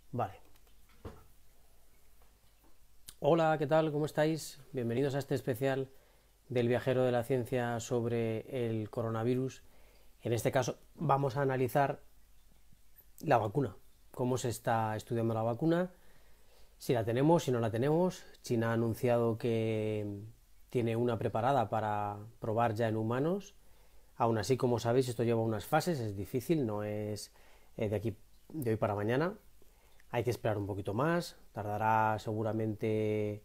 Vale. Hola, ¿qué tal? ¿Cómo estáis? Bienvenidos a este especial del viajero de la ciencia sobre el coronavirus. En este caso vamos a analizar la vacuna, cómo se está estudiando la vacuna, si la tenemos, si no la tenemos. China ha anunciado que tiene una preparada para probar ya en humanos. Aún así, como sabéis, esto lleva unas fases, es difícil, no es de hoy para mañana. Hay que esperar un poquito más, tardará seguramente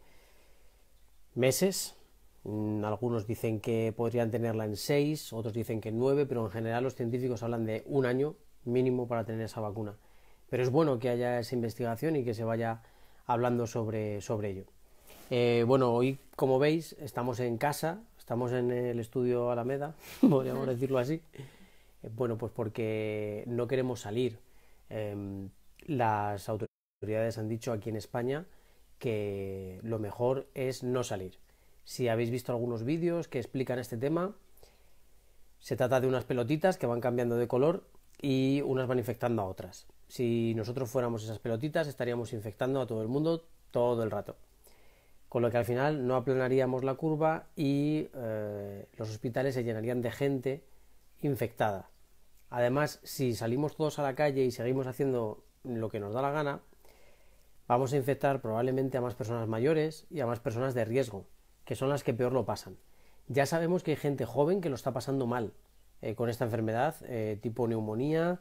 meses. Algunos dicen que podrían tenerla en 6, otros dicen que en 9, pero en general los científicos hablan de un año mínimo para tener esa vacuna. Pero es bueno que haya esa investigación y que se vaya hablando sobre ello. Bueno, hoy, como veis, estamos en casa, estamos en el estudio Alameda, podríamos decirlo así. Bueno, pues porque no queremos salir. Eh, las autoridades han dicho aquí en España que lo mejor es no salir. Si habéis visto algunos vídeos que explican este tema, se trata de unas pelotitas que van cambiando de color y unas van infectando a otras. Si nosotros fuéramos esas pelotitas, estaríamos infectando a todo el mundo todo el rato. Con lo que al final no aplanaríamos la curva y los hospitales se llenarían de gente infectada. Además, si salimos todos a la calle y seguimos haciendo lo que nos da la gana, vamos a infectar probablemente a más personas mayores y a más personas de riesgo, que son las que peor lo pasan. Ya sabemos que hay gente joven que lo está pasando mal con esta enfermedad, tipo neumonía,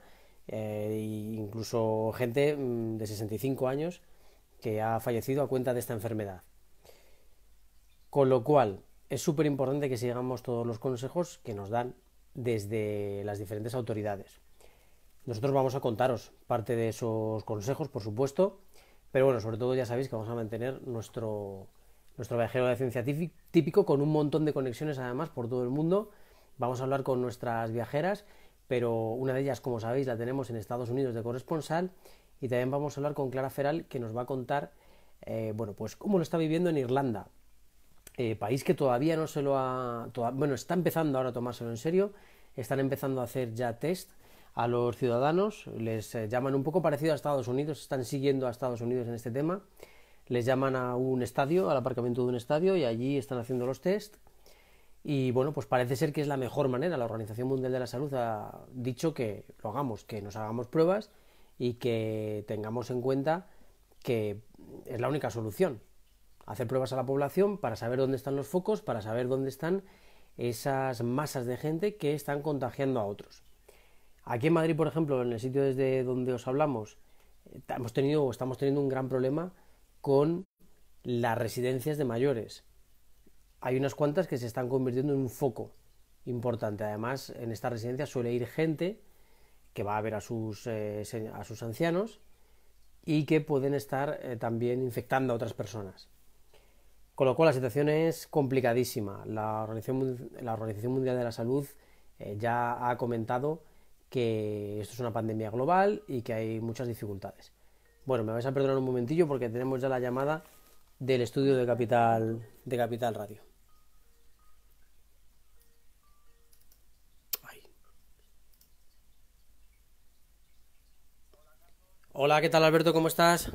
e incluso gente de 65 años que ha fallecido a cuenta de esta enfermedad. Con lo cual, es súper importante que sigamos todos los consejos que nos dan desde las diferentes autoridades. Nosotros vamos a contaros parte de esos consejos, por supuesto, pero bueno, sobre todo ya sabéis que vamos a mantener nuestro viajero de ciencia típico con un montón de conexiones además por todo el mundo. Vamos a hablar con nuestras viajeras, pero una de ellas, como sabéis, la tenemos en Estados Unidos de corresponsal, y también vamos a hablar con Clara Feral, que nos va a contar, bueno, pues cómo lo está viviendo en Irlanda, país que todavía no se lo ha... bueno, está empezando ahora a tomárselo en serio, están empezando a hacer ya test a los ciudadanos, les llaman un poco parecido a Estados Unidos, están siguiendo a Estados Unidos en este tema, les llaman a un estadio, al aparcamiento de un estadio, y allí están haciendo los test. Y bueno, pues parece ser que es la mejor manera. La Organización Mundial de la Salud ha dicho que lo hagamos, que nos hagamos pruebas y que tengamos en cuenta que es la única solución. Hacer pruebas a la población para saber dónde están los focos, para saber dónde están esas masas de gente que están contagiando a otros. Aquí en Madrid, por ejemplo, en el sitio desde donde os hablamos, estamos teniendo un gran problema con las residencias de mayores. Hay unas cuantas que se están convirtiendo en un foco importante. Además, en esta residencia suele ir gente que va a ver a sus ancianos y que pueden estar también infectando a otras personas. Con lo cual la situación es complicadísima. La Organización Mundial de la Salud ya ha comentado que esto es una pandemia global y que hay muchas dificultades. Bueno, me vais a perdonar un momentillo porque tenemos ya la llamada del estudio de Capital Radio. Ay. Hola, ¿qué tal, Alberto? ¿Cómo estás?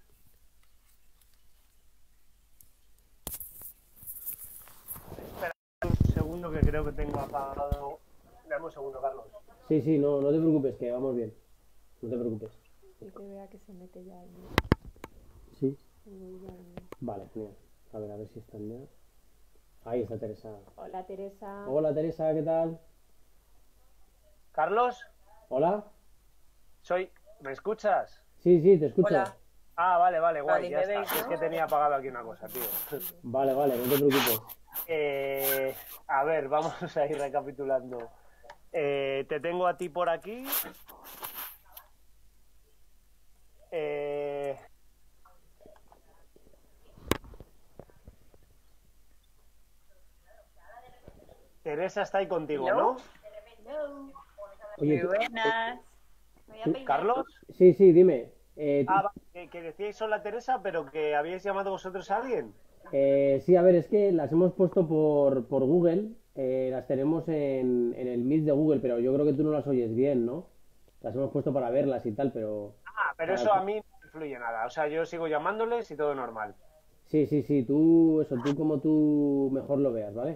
Espera un segundo que creo que tengo apagado. Dame un segundo, Carlos. Sí, sí, no, no te preocupes, que vamos bien. No te preocupes. Y que vea que se mete ya Sí. el ya Vale, genial. A ver si están ya. Ahí está Teresa. Hola Teresa. Hola, Teresa, ¿qué tal? Carlos, Hola. soy. ¿Me escuchas? Sí, sí, te escucho. Hola. Ah, vale, vale, guay, Vale, ya ¿me está. veis, Es que no? tenía apagado aquí una cosa, tío. Vale, vale, no te preocupes. A ver, vamos a ir recapitulando. Te tengo a ti por aquí. Eh, Teresa está ahí contigo, Hello. ¿no? Hello. Oye, Muy buenas. Me voy a peinar. ¿Carlos? sí, sí, dime. Ah, vale, que decíais hola Teresa, pero que habíais llamado vosotros a alguien. Sí, a ver, es que las hemos puesto por Google, las tenemos en el Meet de Google, pero yo creo que tú no las oyes bien, ¿no? Las hemos puesto para verlas y tal, pero Ah, pero para eso a ti. mí fluye nada. O sea, yo sigo llamándoles y todo normal. Sí, sí, sí, tú, eso, tú como tú mejor lo veas, ¿vale?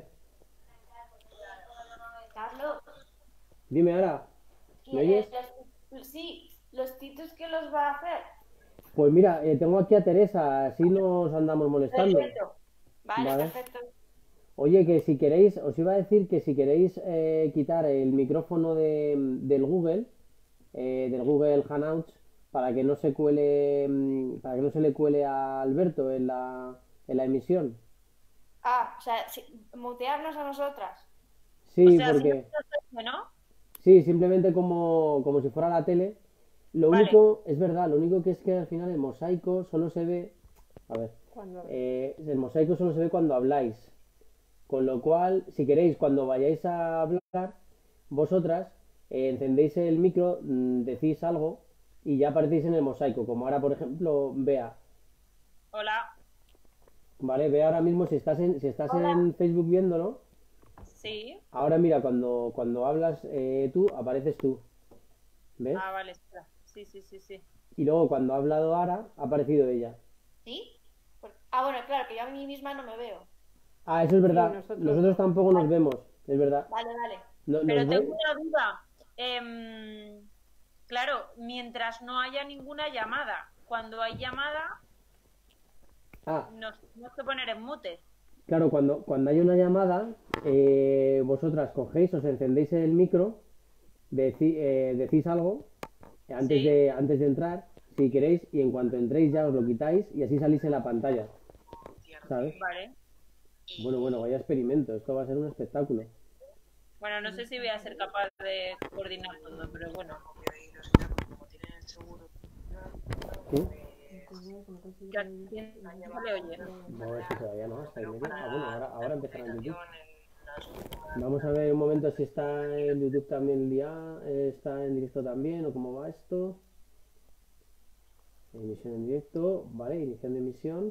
Carlos, Dime ahora, ¿me oyes? sí, los titos que los va a hacer. Pues mira, tengo aquí a Teresa, así nos andamos molestando, Perfecto. Vale, ¿vale? perfecto. Oye, que si queréis, os iba a decir que si queréis quitar el micrófono del Google Hangouts, para que no se cuele, para que no se le cuele a Alberto en la emisión. Ah, o sea, mutearnos a nosotras. O Sí, sea, si no porque, se ¿no? sí, simplemente como si fuera la tele. Lo Vale. único, es verdad, lo único que es que al final el mosaico solo se ve, a ver, el mosaico solo se ve cuando habláis. Con lo cual, si queréis, cuando vayáis a hablar, vosotras encendéis el micro, decís algo y ya aparecéis en el mosaico. Como ahora, por ejemplo, Bea. Hola. ¿Vale? Bea ahora mismo, si estás Hola. en Facebook viéndolo, Sí. ahora mira, cuando hablas tú, apareces tú. ¿Ves? Ah, vale, espera. Sí, sí, sí, sí. Y luego cuando ha hablado Ara, ha aparecido ella. ¿Sí? Ah, bueno, claro, que yo a mí misma no me veo. Ah, eso es verdad. Nosotros tampoco nos vemos, es verdad. Vale, vale. Pero Nos tengo ve. una duda. Claro, mientras no haya ninguna llamada. Cuando hay llamada, Ah, nos tenemos que poner en mute. claro, cuando hay una llamada, vosotras cogéis, os encendéis el micro, decís algo Sí. antes de entrar, si queréis, y en cuanto entréis ya os lo quitáis y así salís en la pantalla, ¿sabes? Vale. Bueno, vaya experimento, esto va a ser un espectáculo. Bueno, no sé si voy a ser capaz de coordinar todo, pero bueno. ¿Sí? Que a quién no le oye. No, es que todavía no, hasta y media. Ah, bueno, ahora empezará en YouTube. Vamos a ver un momento si está en YouTube también el día, está en directo también o cómo va esto. Emisión en directo, vale, iniciando emisión.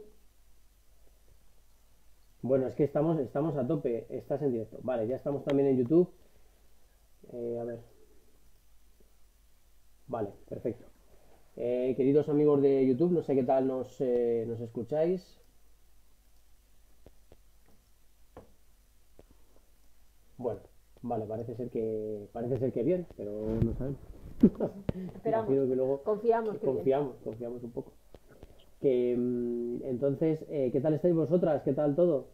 Bueno, es que estamos a tope, estás en directo. Vale, ya estamos también en YouTube. A ver. Vale, perfecto. Queridos amigos de YouTube, no sé qué tal nos escucháis. Bueno, vale, parece ser que bien, pero no sabemos. Esperamos. Imagino que luego Confiamos que bien. confiamos un poco. Que entonces, ¿qué tal estáis vosotras? ¿Qué tal todo?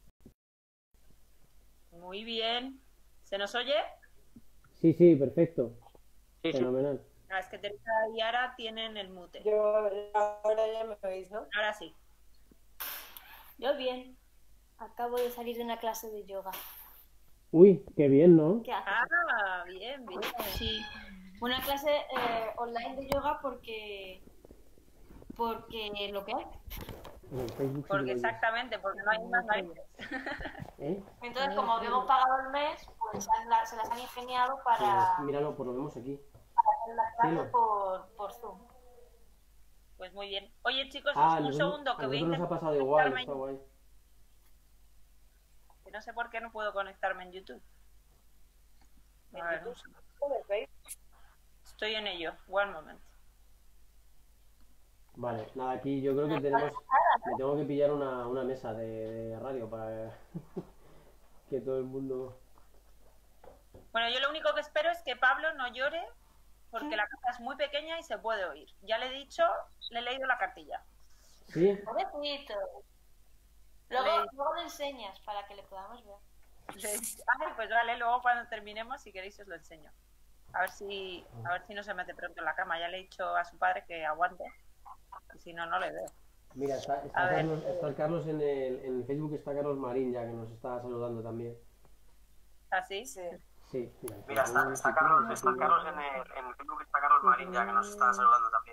Muy bien. ¿Se nos oye? Sí, sí, perfecto. Sí, sí. Fenomenal. Ah, es que Teresa y Ara tienen el mute. Yo ahora ya me oís, ¿no? Ahora sí. Yo bien. Acabo de salir de una clase de yoga. Uy, qué bien, ¿no? ¿Qué haces? Ah, bien, bien. Sí. Una clase online de yoga porque lo que hay. En el Facebook sí Porque que lo exactamente, porque no hay más narices. ¿Eh? Entonces, como hemos pagado el mes, pues se las han ingeniado Pues para míralo, pues lo vemos aquí. hacer la clase Cielo. por Zoom. Pues muy bien. Oye, chicos, Ah, un segundo que a voy a nosotros nos ha intentar pasado igual, conectarme está en guay. YouTube. Que no sé por qué no puedo conectarme en YouTube. A ver, un segundo. Estoy en ello. One moment. Vale, nada, aquí yo creo que me tengo que pillar una mesa de radio para que todo el mundo... Bueno, yo lo único que espero es que Pablo no llore porque la casa es muy pequeña y se puede oír. Ya le he dicho, le he leído la cartilla. ¿Sí? Pobrecito. Luego le enseñas para que le podamos ver. Ay, pues vale, luego cuando terminemos, si queréis, os lo enseño. A ver si no se mete pronto en la cama. Ya le he dicho a su padre que aguante. Y si no, no le veo. Mira, está A ver. Carlos en Facebook, está Carlos Marín ya que nos está saludando también. ¿Así? Sí. Sí, Mira, está Carlos en Facebook, está Carlos Marín ya que nos está saludando también.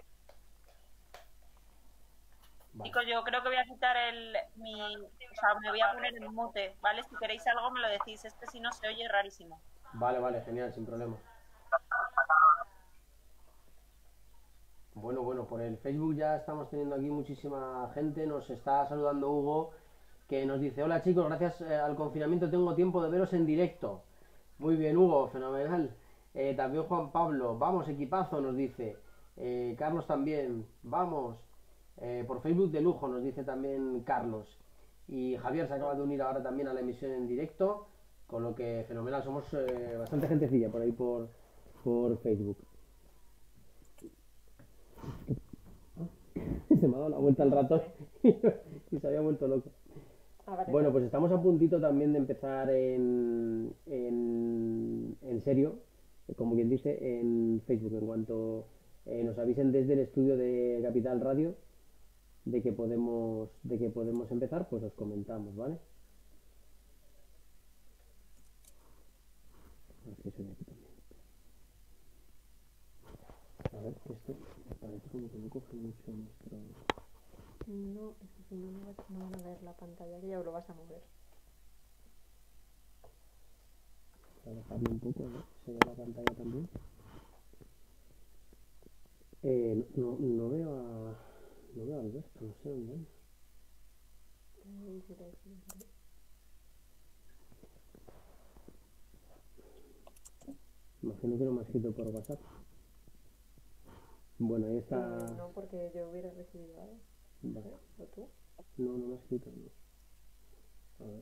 Vale. Chicos, yo creo que voy a quitar o sea, me voy a poner en mute, ¿vale? Si queréis algo me lo decís. Es que si no se oye rarísimo. Vale, genial, sin problema. Bueno, por el Facebook ya estamos teniendo aquí muchísima gente. Nos está saludando Hugo, que nos dice: hola chicos, gracias al confinamiento tengo tiempo de veros en directo. Muy bien, Hugo, fenomenal. También Juan Pablo, vamos equipazo, nos dice. Carlos también, vamos. Por Facebook de lujo, nos dice también Carlos. Y Javier se acaba de unir ahora también a la emisión en directo, con lo que fenomenal, somos bastante gentecilla por ahí por Facebook. Se me ha dado la vuelta al ratón y se había vuelto loco. Bueno, pues estamos a puntito también de empezar en serio, como quien dice, en Facebook. En cuanto nos avisen desde el estudio de Capital Radio de que podemos empezar, pues os comentamos, ¿vale? A ver si soy aquí también. A ver, esto me parece como que no coge mucho nuestro... No, es que si no, no van a ver la pantalla, que ya lo vas a mover. Voy a bajarle un poco, ¿no? Se ve la pantalla también. No veo a Alberto, no sé dónde anda. Imagino que no me ha escrito por WhatsApp. Bueno, ahí está... No, porque yo hubiera recibido algo. Vale. ¿O tú? No me ha escrito, no. A ver.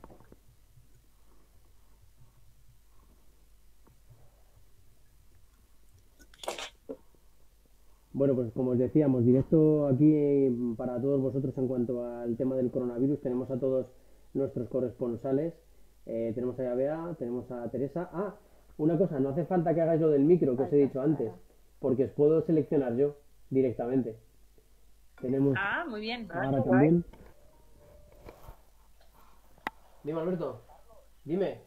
Bueno, pues como os decíamos, directo aquí para todos vosotros en cuanto al tema del coronavirus. Tenemos a todos nuestros corresponsales. Tenemos a Bea, tenemos a Teresa. Ah, una cosa, no hace falta que hagáis lo del micro que os he dicho antes, porque os puedo seleccionar yo directamente. Tenemos Muy bien. ahora también. Dime, Alberto. Dime.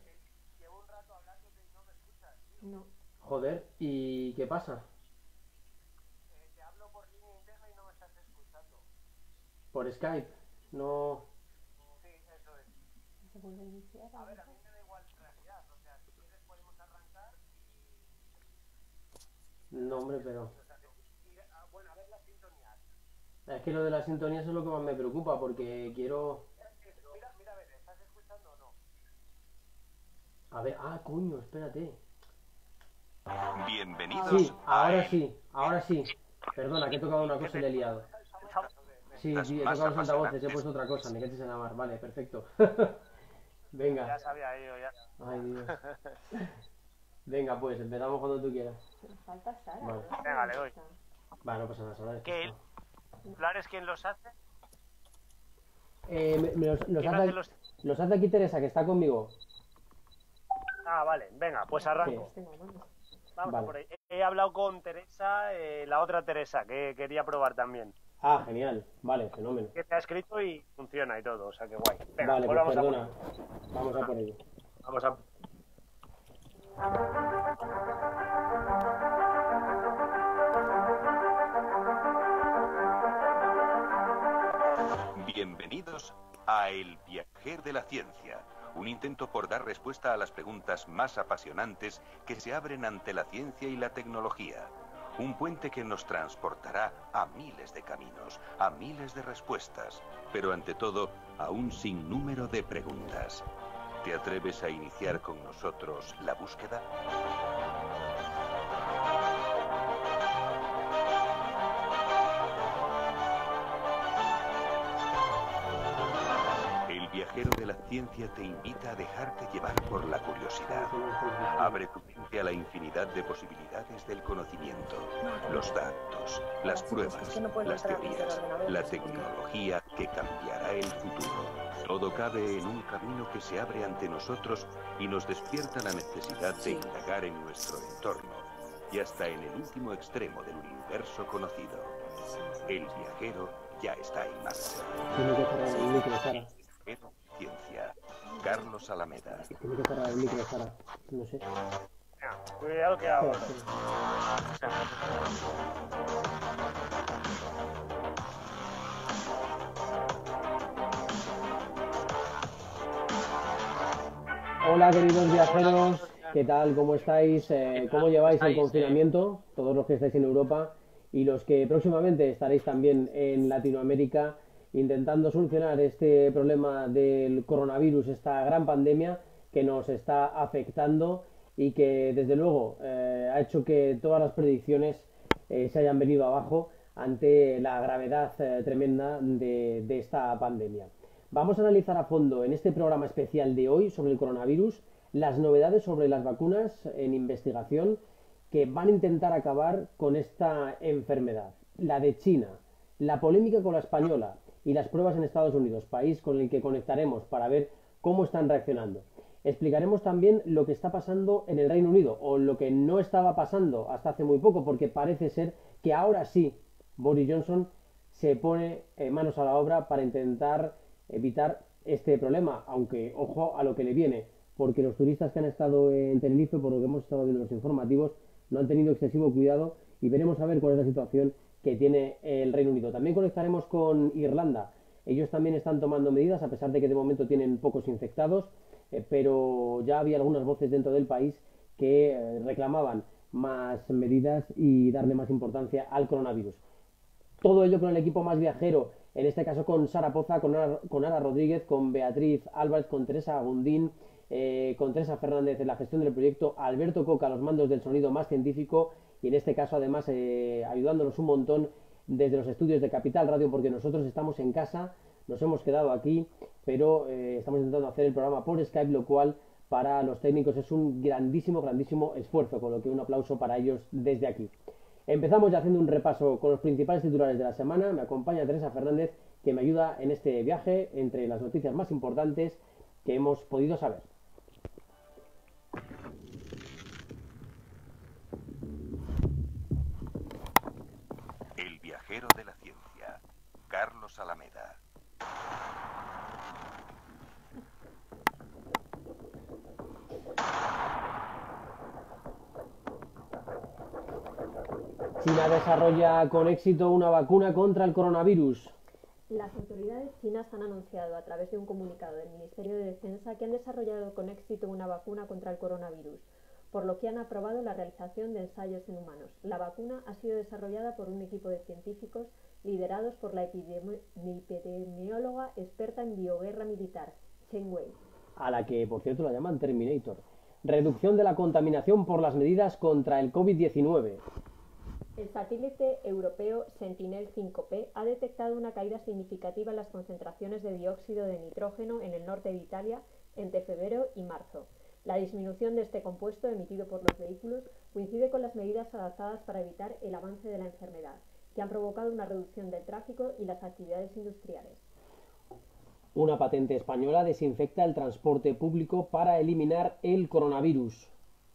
No. Joder, ¿y qué pasa? Por Skype, no... ¿Se vuelve a iniciar? A ver, No, hombre, pero... Es que lo de las sintonías es lo que más me preocupa, porque quiero... A ver, coño, espérate. Bienvenidos Sí, ahora sí. Perdona, que he tocado una cosa y le he liado. Sí, he tocado los altavoces, he puesto otra cosa, me caches en la mar. Vale, perfecto. Venga. Ya sabía yo, ya. Ay, Dios. Venga, pues, empezamos cuando tú quieras. Nos falta Sara. Vale. ¿No? Venga, le doy. Vale, no pasa nada, Sara. ¿Qué? ¿Planes quién los hace? Nos ¿Quién hace, hace los...? nos hace aquí Teresa, que está conmigo. Vale, venga, pues arranco. Tengo manos. Vamos Vale. por ahí. He hablado con Teresa, la otra Teresa, que quería probar también. Genial. Vale, fenómeno. Que te ha escrito y funciona y todo, o sea que guay. Venga, Vale, pues pues vamos perdona. Vamos a por ello. Vamos a... Bienvenidos a El Viajer de la Ciencia, un intento por dar respuesta a las preguntas más apasionantes que se abren ante la ciencia y la tecnología. Un puente que nos transportará a miles de caminos, a miles de respuestas, pero ante todo a un sinnúmero de preguntas. ¿Te atreves a iniciar con nosotros la búsqueda? El viajero de la ciencia te invita a dejarte llevar por la curiosidad. Abre tu mente a la infinidad de posibilidades del conocimiento, los datos, las pruebas, las teorías, la tecnología que cambiará el futuro. Todo cabe en un camino que se abre ante nosotros y nos despierta la necesidad de indagar en nuestro entorno y hasta en el último extremo del universo conocido. El viajero ya está en marcha. Tiene que cerrar el micro, Sara. Ciencia. Carlos Alameda. Tiene que cerrar el micro, Sara. No sé. Venga, cuidado que hago. Hola, queridos viajeros. ¿Qué tal? ¿Cómo estáis? ¿Cómo lleváis el confinamiento? Todos los que estáis en Europa y los que próximamente estaréis también en Latinoamérica intentando solucionar este problema del coronavirus, esta gran pandemia que nos está afectando y que desde luego ha hecho que todas las predicciones se hayan venido abajo ante la gravedad tremenda de esta pandemia. Vamos a analizar a fondo en este programa especial de hoy sobre el coronavirus las novedades sobre las vacunas en investigación que van a intentar acabar con esta enfermedad. La de China, la polémica con la española y las pruebas en Estados Unidos, país con el que conectaremos para ver cómo están reaccionando. Explicaremos también lo que está pasando en el Reino Unido, o lo que no estaba pasando hasta hace muy poco, porque parece ser que ahora sí Boris Johnson se pone manos a la obra para intentar evitar este problema, aunque ojo a lo que le viene, porque los turistas que han estado en Tenerife, por lo que hemos estado viendo en los informativos, no han tenido excesivo cuidado y veremos a ver cuál es la situación que tiene el Reino Unido. También conectaremos con Irlanda. Ellos también están tomando medidas, a pesar de que de momento tienen pocos infectados, pero ya había algunas voces dentro del país que reclamaban más medidas y darle más importancia al coronavirus. Todo ello con el equipo más viajero, en este caso con Sara Poza, con Ara Rodríguez, con Beatriz Álvarez, con Teresa Agundín, con Teresa Fernández en la gestión del proyecto, Alberto Coca a los mandos del sonido más científico y en este caso además ayudándonos un montón desde los estudios de Capital Radio, porque nosotros estamos en casa, nos hemos quedado aquí, pero estamos intentando hacer el programa por Skype, lo cual para los técnicos es un grandísimo esfuerzo, con lo que un aplauso para ellos desde aquí. Empezamos ya haciendo un repaso con los principales titulares de la semana. Me acompaña Teresa Fernández, que me ayuda en este viaje entre las noticias más importantes que hemos podido saber. El viajero de la ciencia, Carlos Alameda. China desarrolla con éxito una vacuna contra el coronavirus. Las autoridades chinas han anunciado a través de un comunicado del Ministerio de Defensa que han desarrollado con éxito una vacuna contra el coronavirus, por lo que han aprobado la realización de ensayos en humanos. La vacuna ha sido desarrollada por un equipo de científicos liderados por la epidemióloga experta en bioguerra militar, Chen Wei, A la que, por cierto, la llaman Terminator. Reducción de la contaminación por las medidas contra el COVID-19. El satélite europeo Sentinel-5P ha detectado una caída significativa en las concentraciones de dióxido de nitrógeno en el norte de Italia entre febrero y marzo. La disminución de este compuesto emitido por los vehículos coincide con las medidas adoptadas para evitar el avance de la enfermedad, que han provocado una reducción del tráfico y las actividades industriales. Una patente española desinfecta el transporte público para eliminar el coronavirus.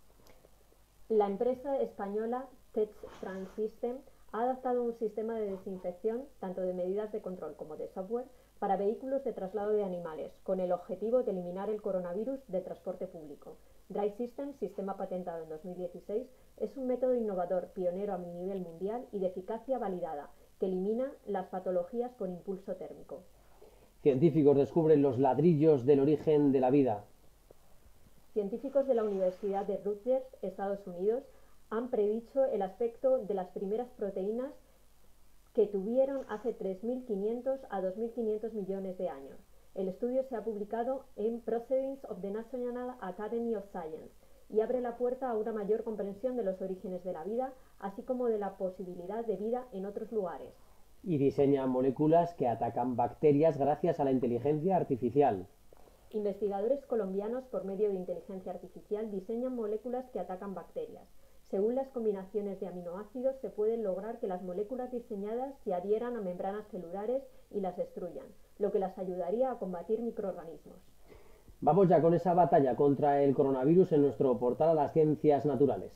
La empresa española Tech Trans System ha adaptado un sistema de desinfección, tanto de medidas de control como de software, para vehículos de traslado de animales, con el objetivo de eliminar el coronavirus del transporte público. Dry System, sistema patentado en 2016, es un método innovador, pionero a nivel mundial y de eficacia validada, que elimina las patologías por impulso térmico. Científicos descubren los ladrillos del origen de la vida. Científicos de la Universidad de Rutgers, Estados Unidos, han predicho el aspecto de las primeras proteínas que tuvieron hace 3.500 a 2.500 millones de años. El estudio se ha publicado en Proceedings of the National Academy of Science y abre la puerta a una mayor comprensión de los orígenes de la vida, así como de la posibilidad de vida en otros lugares. Y diseña moléculas que atacan bacterias gracias a la inteligencia artificial. Investigadores colombianos, por medio de inteligencia artificial, diseñan moléculas que atacan bacterias. Según las combinaciones de aminoácidos, se puede lograr que las moléculas diseñadas se adhieran a membranas celulares y las destruyan, lo que las ayudaría a combatir microorganismos. Vamos ya con esa batalla contra el coronavirus en nuestro portal a las ciencias naturales.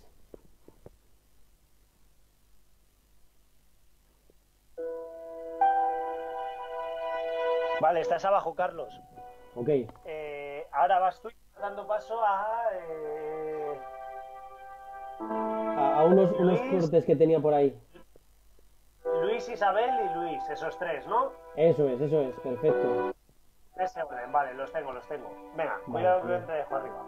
Vale, estás abajo, Carlos. Ok. Ahora vas tú dando paso A unos cortes que tenía por ahí. Luis, Isabel y Luis, esos tres, ¿no? Eso es, perfecto. Ese orden, vale, los tengo. Venga, Vale, cuidado que bien. te dejo arriba.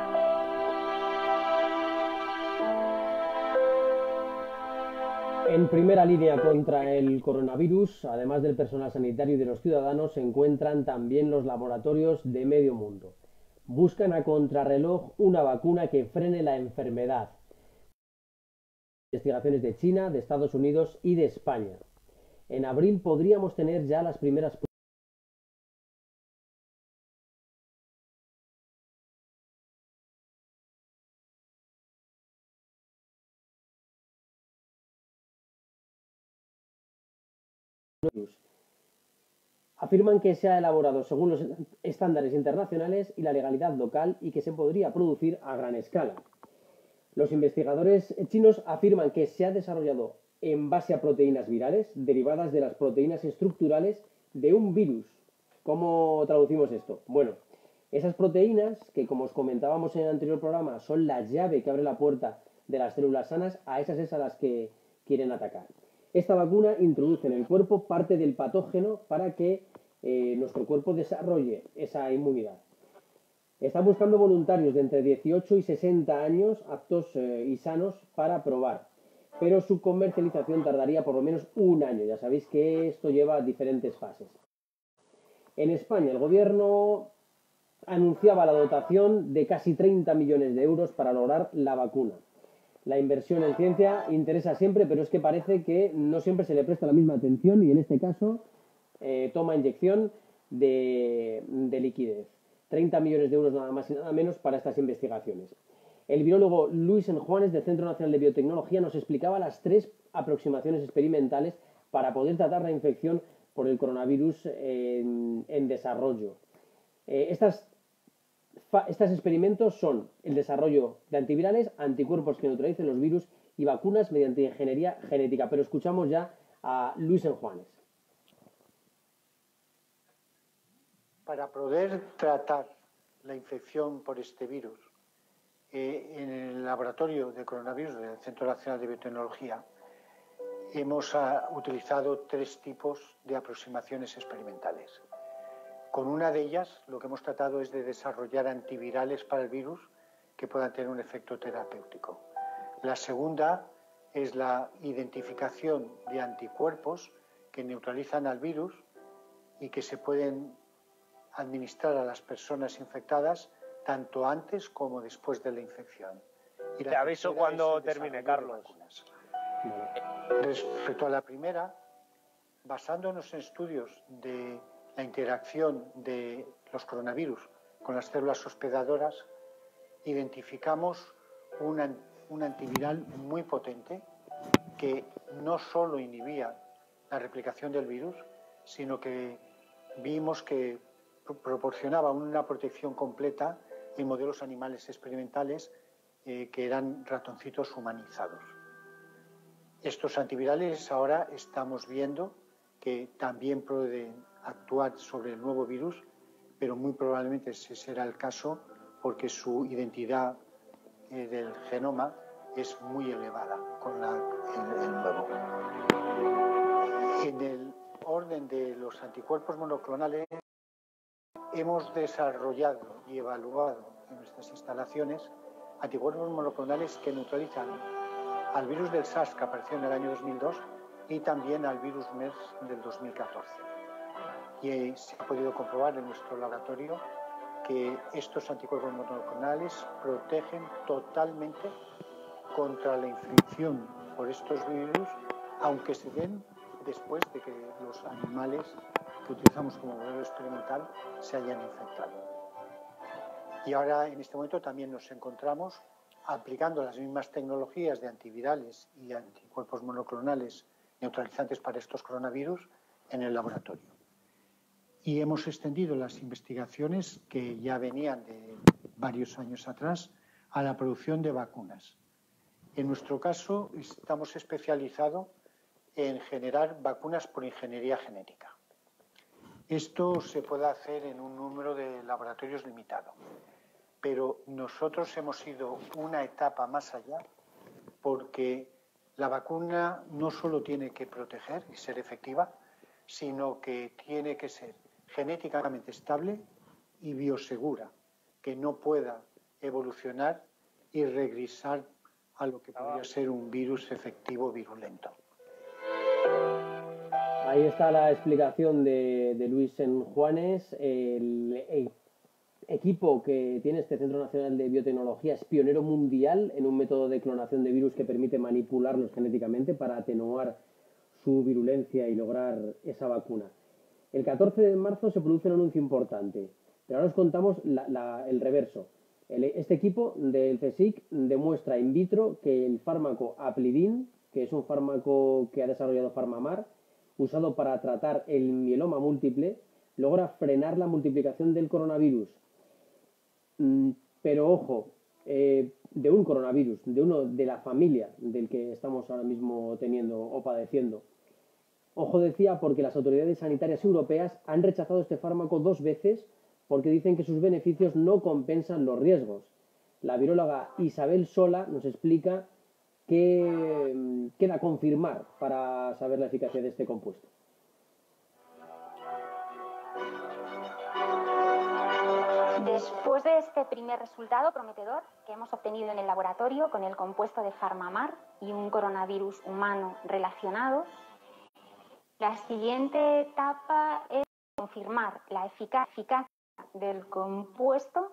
En primera línea contra el coronavirus, además del personal sanitario y de los ciudadanos, se encuentran también los laboratorios de medio mundo. Buscan a contrarreloj una vacuna que frene la enfermedad. investigaciones de China, de Estados Unidos y de España. En abril podríamos tener ya las primeras afirman que se ha elaborado según los estándares internacionales y la legalidad local y que se podría producir a gran escala. Los investigadores chinos afirman que se ha desarrollado en base a proteínas virales derivadas de las proteínas estructurales de un virus. ¿Cómo traducimos esto? Bueno, esas proteínas, que como os comentábamos en el anterior programa, son la llave que abre la puerta de las células sanas, a esas es a las que quieren atacar. Esta vacuna introduce en el cuerpo parte del patógeno para que nuestro cuerpo desarrolle esa inmunidad. Están buscando voluntarios de entre 18 y 60 años aptos y sanos para probar, pero su comercialización tardaría por lo menos un año. Ya sabéis que esto lleva diferentes fases. En España, el gobierno anunciaba la dotación de casi 30 millones de euros para lograr la vacuna. La inversión en ciencia interesa siempre, pero es que parece que no siempre se le presta la misma atención y en este caso toma inyección de liquidez. 30 millones de euros nada más y nada menos para estas investigaciones. El virólogo Luis Enjuanes del Centro Nacional de Biotecnología nos explicaba las 3 aproximaciones experimentales para poder tratar la infección por el coronavirus en desarrollo. Estos experimentos son el desarrollo de antivirales, anticuerpos que neutralicen los virus y vacunas mediante ingeniería genética. Pero escuchamos ya a Luis Enjuanes. Para poder tratar la infección por este virus, en el laboratorio de coronavirus del Centro Nacional de Biotecnología hemos utilizado 3 tipos de aproximaciones experimentales. Con una de ellas, lo que hemos tratado es de desarrollar antivirales para el virus que puedan tener un efecto terapéutico. La segunda es la identificación de anticuerpos que neutralizan al virus y que se pueden administrar a las personas infectadas tanto antes como después de la infección. Y te aviso cuando termine, Carlos. Respecto a la primera, basándonos en estudios de la interacción de los coronavirus con las células hospedadoras, identificamos un antiviral muy potente que no solo inhibía la replicación del virus, sino que vimos que proporcionaba una protección completa en modelos animales experimentales que eran ratoncitos humanizados. Estos antivirales ahora estamos viendo que también pueden actuar sobre el nuevo virus, pero muy probablemente ese será el caso porque su identidad del genoma es muy elevada con el nuevo. En el orden de los anticuerpos monoclonales, hemos desarrollado y evaluado en nuestras instalaciones anticuerpos monoclonales que neutralizan al virus del SARS que apareció en el año 2002 y también al virus MERS del 2014. Y se ha podido comprobar en nuestro laboratorio que estos anticuerpos monoclonales protegen totalmente contra la infección por estos virus, aunque se den después de que los animales que utilizamos como modelo experimental se hayan infectado. Y ahora, en este momento, también nos encontramos aplicando las mismas tecnologías de antivirales y anticuerpos monoclonales neutralizantes para estos coronavirus en el laboratorio. Y hemos extendido las investigaciones que ya venían de varios años atrás a la producción de vacunas. En nuestro caso, estamos especializados en generar vacunas por ingeniería genética. Esto se puede hacer en un número de laboratorios limitado, pero nosotros hemos ido una etapa más allá porque la vacuna no solo tiene que proteger y ser efectiva, sino que tiene que ser genéticamente estable y biosegura, que no pueda evolucionar y regresar a lo que podría ser un virus efectivo virulento. Ahí está la explicación de Luis Enjuanes. El equipo que tiene este Centro Nacional de Biotecnología es pionero mundial en un método de clonación de virus que permite manipularlos genéticamente para atenuar su virulencia y lograr esa vacuna. El 14 de marzo se produce un anuncio importante, pero ahora os contamos el reverso. Este equipo del CSIC demuestra in vitro que el fármaco Aplidin, que es un fármaco que ha desarrollado PharmaMar, usado para tratar el mieloma múltiple, logra frenar la multiplicación del coronavirus. Pero ojo, de un coronavirus, de uno de la familia del que estamos ahora mismo teniendo o padeciendo. Ojo, decía, porque las autoridades sanitarias europeas han rechazado este fármaco 2 veces porque dicen que sus beneficios no compensan los riesgos. La viróloga Isabel Sola nos explica qué queda confirmar para saber la eficacia de este compuesto. Después de este primer resultado prometedor que hemos obtenido en el laboratorio con el compuesto de PharmaMar y un coronavirus humano relacionado, la siguiente etapa es confirmar la eficacia del compuesto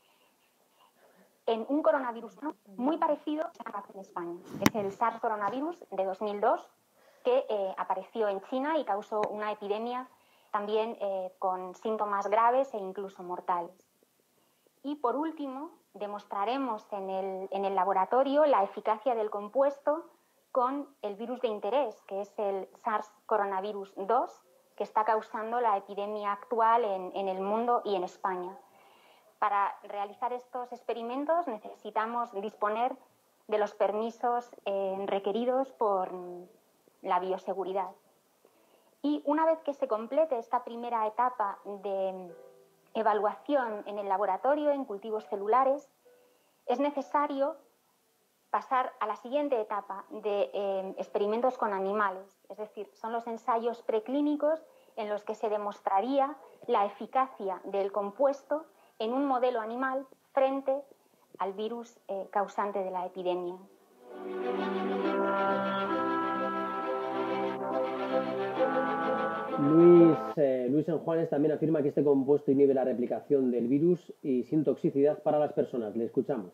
en un coronavirus muy parecido en España. Es el SARS coronavirus de 2002 que apareció en China y causó una epidemia también con síntomas graves e incluso mortales. Y por último, demostraremos en el laboratorio la eficacia del compuesto con el virus de interés, que es el SARS coronavirus 2, que está causando la epidemia actual en el mundo y en España. Para realizar estos experimentos necesitamos disponer de los permisos requeridos por la bioseguridad. Y una vez que se complete esta primera etapa de evaluación en el laboratorio, en cultivos celulares, es necesario pasar a la siguiente etapa de experimentos con animales. Es decir, son los ensayos preclínicos en los que se demostraría la eficacia del compuesto en un modelo animal frente al virus causante de la epidemia. Luis San Juanes también afirma que este compuesto inhibe la replicación del virus y sin toxicidad para las personas. Le escuchamos.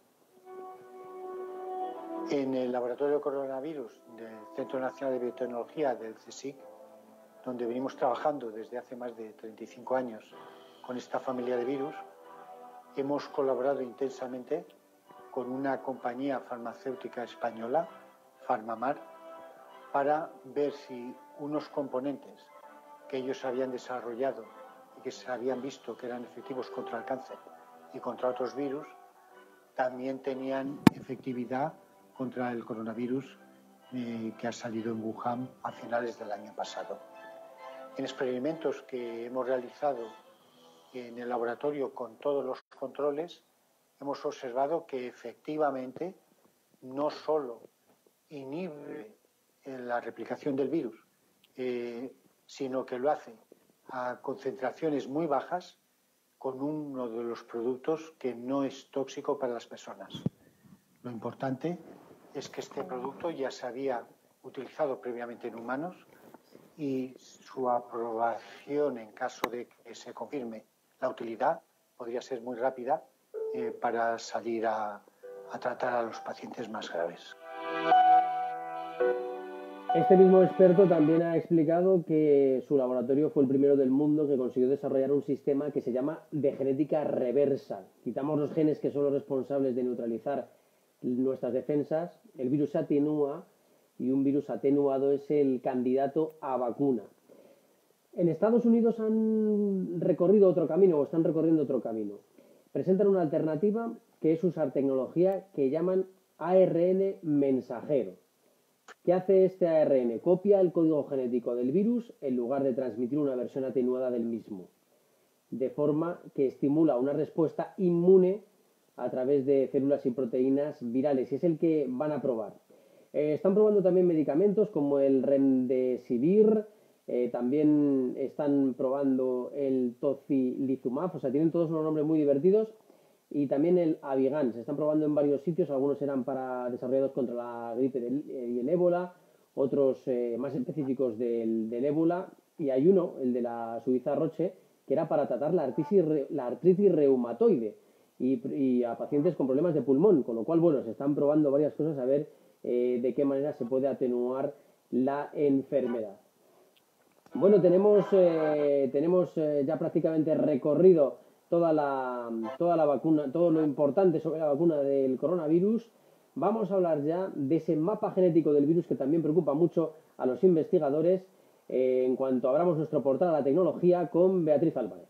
En el laboratorio de coronavirus del Centro Nacional de Biotecnología del CSIC, donde venimos trabajando desde hace más de 35 años con esta familia de virus, hemos colaborado intensamente con una compañía farmacéutica española, PharmaMar, para ver si unos componentes que ellos habían desarrollado y que se habían visto que eran efectivos contra el cáncer y contra otros virus, también tenían efectividad contra el coronavirus que ha salido en Wuhan a finales del año pasado. En experimentos que hemos realizado en el laboratorio con todos los controles, hemos observado que efectivamente no solo inhibe la replicación del virus, sino que lo hace a concentraciones muy bajas con uno de los productos que no es tóxico para las personas. Lo importante es que este producto ya se había utilizado previamente en humanos y su aprobación, en caso de que se confirme la utilidad, podría ser muy rápida para salir a tratar a los pacientes más graves. Este mismo experto también ha explicado que su laboratorio fue el primero del mundo que consiguió desarrollar un sistema que se llama de genética reversa. Quitamos los genes que son los responsables de neutralizar nuestras defensas, el virus se atenúa y un virus atenuado es el candidato a vacuna. En Estados Unidos han recorrido otro camino o están recorriendo otro camino. Presentan una alternativa que es usar tecnología que llaman ARN mensajero. ¿Qué hace este ARN? Copia el código genético del virus en lugar de transmitir una versión atenuada del mismo, de forma que estimula una respuesta inmune a través de células y proteínas virales, y es el que van a probar. Están probando también medicamentos como el Remdesivir, también están probando el Tocilizumab, o sea, tienen todos unos nombres muy divertidos, y también el Avigan. Se están probando en varios sitios, algunos eran desarrollados contra la gripe y el ébola, otros más específicos del ébola, y hay uno, el de la Suiza Roche, que era para tratar la artritis reumatoide y a pacientes con problemas de pulmón, con lo cual, bueno, se están probando varias cosas a ver de qué manera se puede atenuar la enfermedad. Bueno, tenemos ya prácticamente recorrido toda la vacuna, todo lo importante sobre la vacuna del coronavirus. Vamos a hablar ya de ese mapa genético del virus que también preocupa mucho a los investigadores en cuanto abramos nuestro portal a la tecnología con Beatriz Álvarez.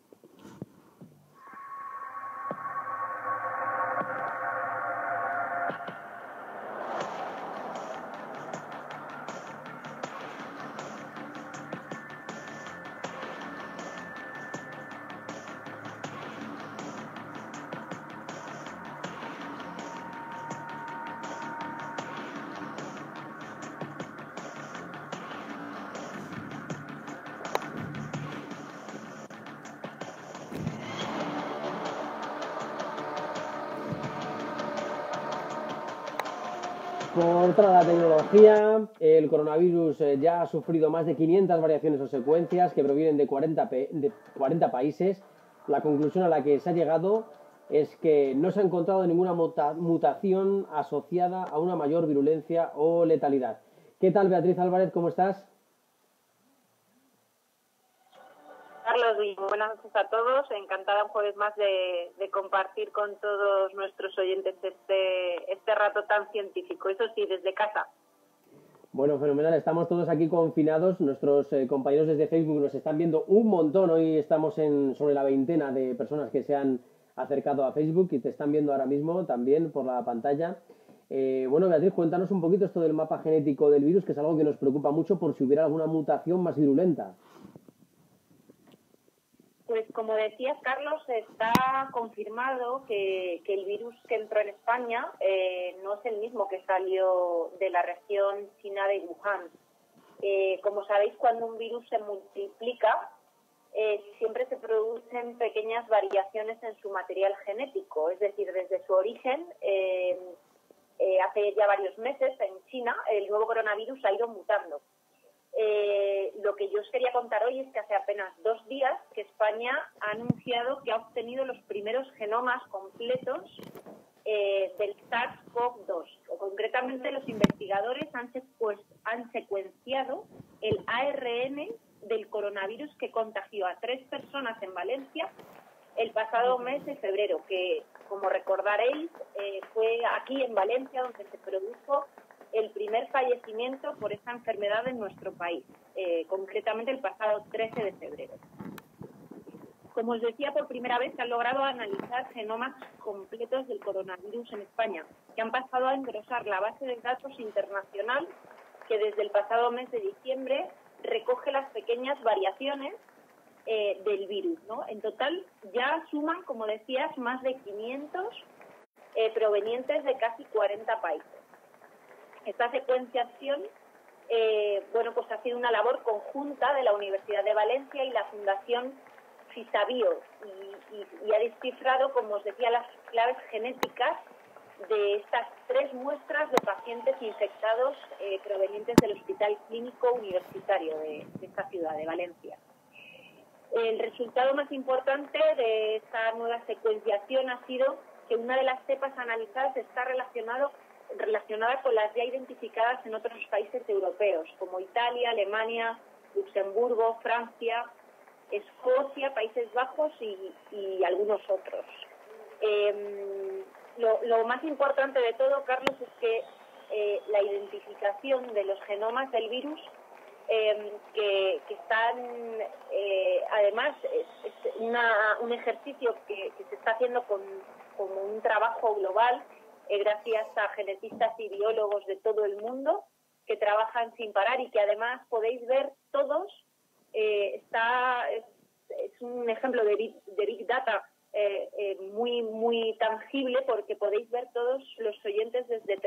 Por otra la tecnología, el coronavirus ya ha sufrido más de 500 variaciones o secuencias que provienen de 40 países. La conclusión a la que se ha llegado es que no se ha encontrado ninguna mutación asociada a una mayor virulencia o letalidad. ¿Qué tal, Beatriz Álvarez? ¿Cómo estás? Carlos, y buenas noches a todos. Encantada un jueves más de compartir con todos nuestros oyentes este rato tan científico. Eso sí, desde casa. Bueno, fenomenal. Estamos todos aquí confinados. Nuestros compañeros desde Facebook nos están viendo un montón. Hoy estamos sobre la veintena de personas que se han acercado a Facebook y te están viendo ahora mismo también por la pantalla. Bueno, Beatriz, cuéntanos un poquito esto del mapa genético del virus, que es algo que nos preocupa mucho por si hubiera alguna mutación más virulenta. Pues como decías, Carlos, está confirmado que el virus que entró en España no es el mismo que salió de la región china de Wuhan. Como sabéis, cuando un virus se multiplica, siempre se producen pequeñas variaciones en su material genético, es decir, desde su origen, hace ya varios meses en China, el nuevo coronavirus ha ido mutando. Lo que yo os quería contar hoy es que hace apenas 2 días que España ha anunciado que ha obtenido los primeros genomas completos del SARS-CoV-2. Concretamente, los investigadores han secuenciado el ARN del coronavirus que contagió a 3 personas en Valencia el pasado mes de febrero, que, como recordaréis, fue aquí en Valencia donde se produjo el primer fallecimiento por esta enfermedad en nuestro país, concretamente el pasado 13 de febrero. Como os decía, por primera vez se han logrado analizar genomas completos del coronavirus en España, que han pasado a engrosar la base de datos internacional que desde el pasado mes de diciembre recoge las pequeñas variaciones del virus, ¿no? En total ya suman, como decías, más de 500 provenientes de casi 40 países. Esta secuenciación, pues ha sido una labor conjunta de la Universidad de Valencia y la Fundación FISABIO y ha descifrado, como os decía, las claves genéticas de estas 3 muestras de pacientes infectados provenientes del Hospital Clínico Universitario de esta ciudad, de Valencia. El resultado más importante de esta nueva secuenciación ha sido que una de las cepas analizadas está relacionada con las ya identificadas en otros países europeos, como Italia, Alemania, Luxemburgo, Francia, Escocia, Países Bajos y algunos otros. Lo más importante de todo, Carlos, es que la identificación de los genomas del virus que están, además, es un ejercicio que se está haciendo como un trabajo global, gracias a genetistas y biólogos de todo el mundo que trabajan sin parar y que además podéis ver todos. Es un ejemplo de Big Data muy tangible, porque podéis ver todos los oyentes desde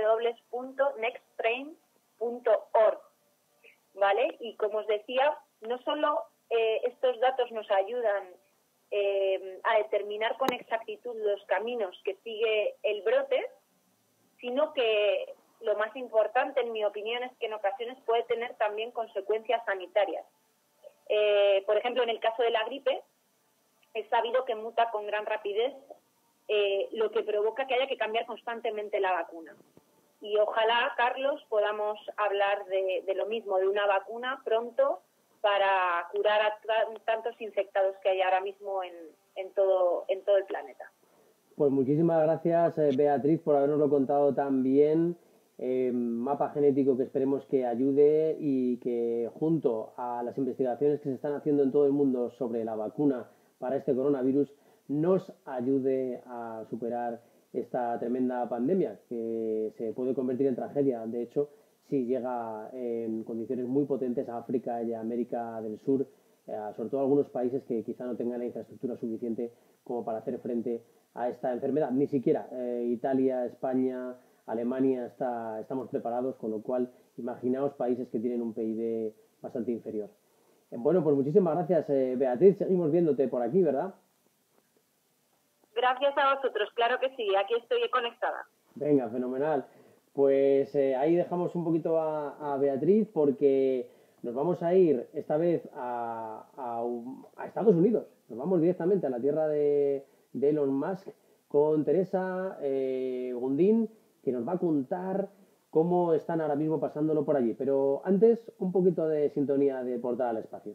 www.nexttrain.org, ¿vale? Y como os decía, no solo estos datos nos ayudan a determinar con exactitud los caminos que sigue el brote, sino que lo más importante, en mi opinión, es que en ocasiones puede tener también consecuencias sanitarias. Por ejemplo, en el caso de la gripe, es sabido que muta con gran rapidez, lo que provoca que haya que cambiar constantemente la vacuna. Y ojalá, Carlos, podamos hablar de lo mismo, de una vacuna pronto para curar a tantos infectados que hay ahora mismo en todo el planeta. Pues muchísimas gracias, Beatriz, por habernoslo contado tan bien. Mapa genético que esperemos que ayude y que, junto a las investigaciones que se están haciendo en todo el mundo sobre la vacuna para este coronavirus, nos ayude a superar esta tremenda pandemia que se puede convertir en tragedia. De hecho, si llega en condiciones muy potentes a África y a América del Sur, sobre todo a algunos países que quizá no tengan la infraestructura suficiente como para hacer frente a esta enfermedad. Ni siquiera Italia, España, Alemania estamos preparados, con lo cual imaginaos países que tienen un PIB bastante inferior. Bueno, pues muchísimas gracias, Beatriz. Seguimos viéndote por aquí, ¿verdad? Gracias a vosotros, claro que sí, aquí estoy conectada. Venga, fenomenal. Pues ahí dejamos un poquito a Beatriz, porque nos vamos a ir esta vez a Estados Unidos. Nos vamos directamente a la tierra de Elon Musk con Teresa Gundín, que nos va a contar cómo están ahora mismo pasándolo por allí. Pero antes, un poquito de sintonía de Portal al Espacio.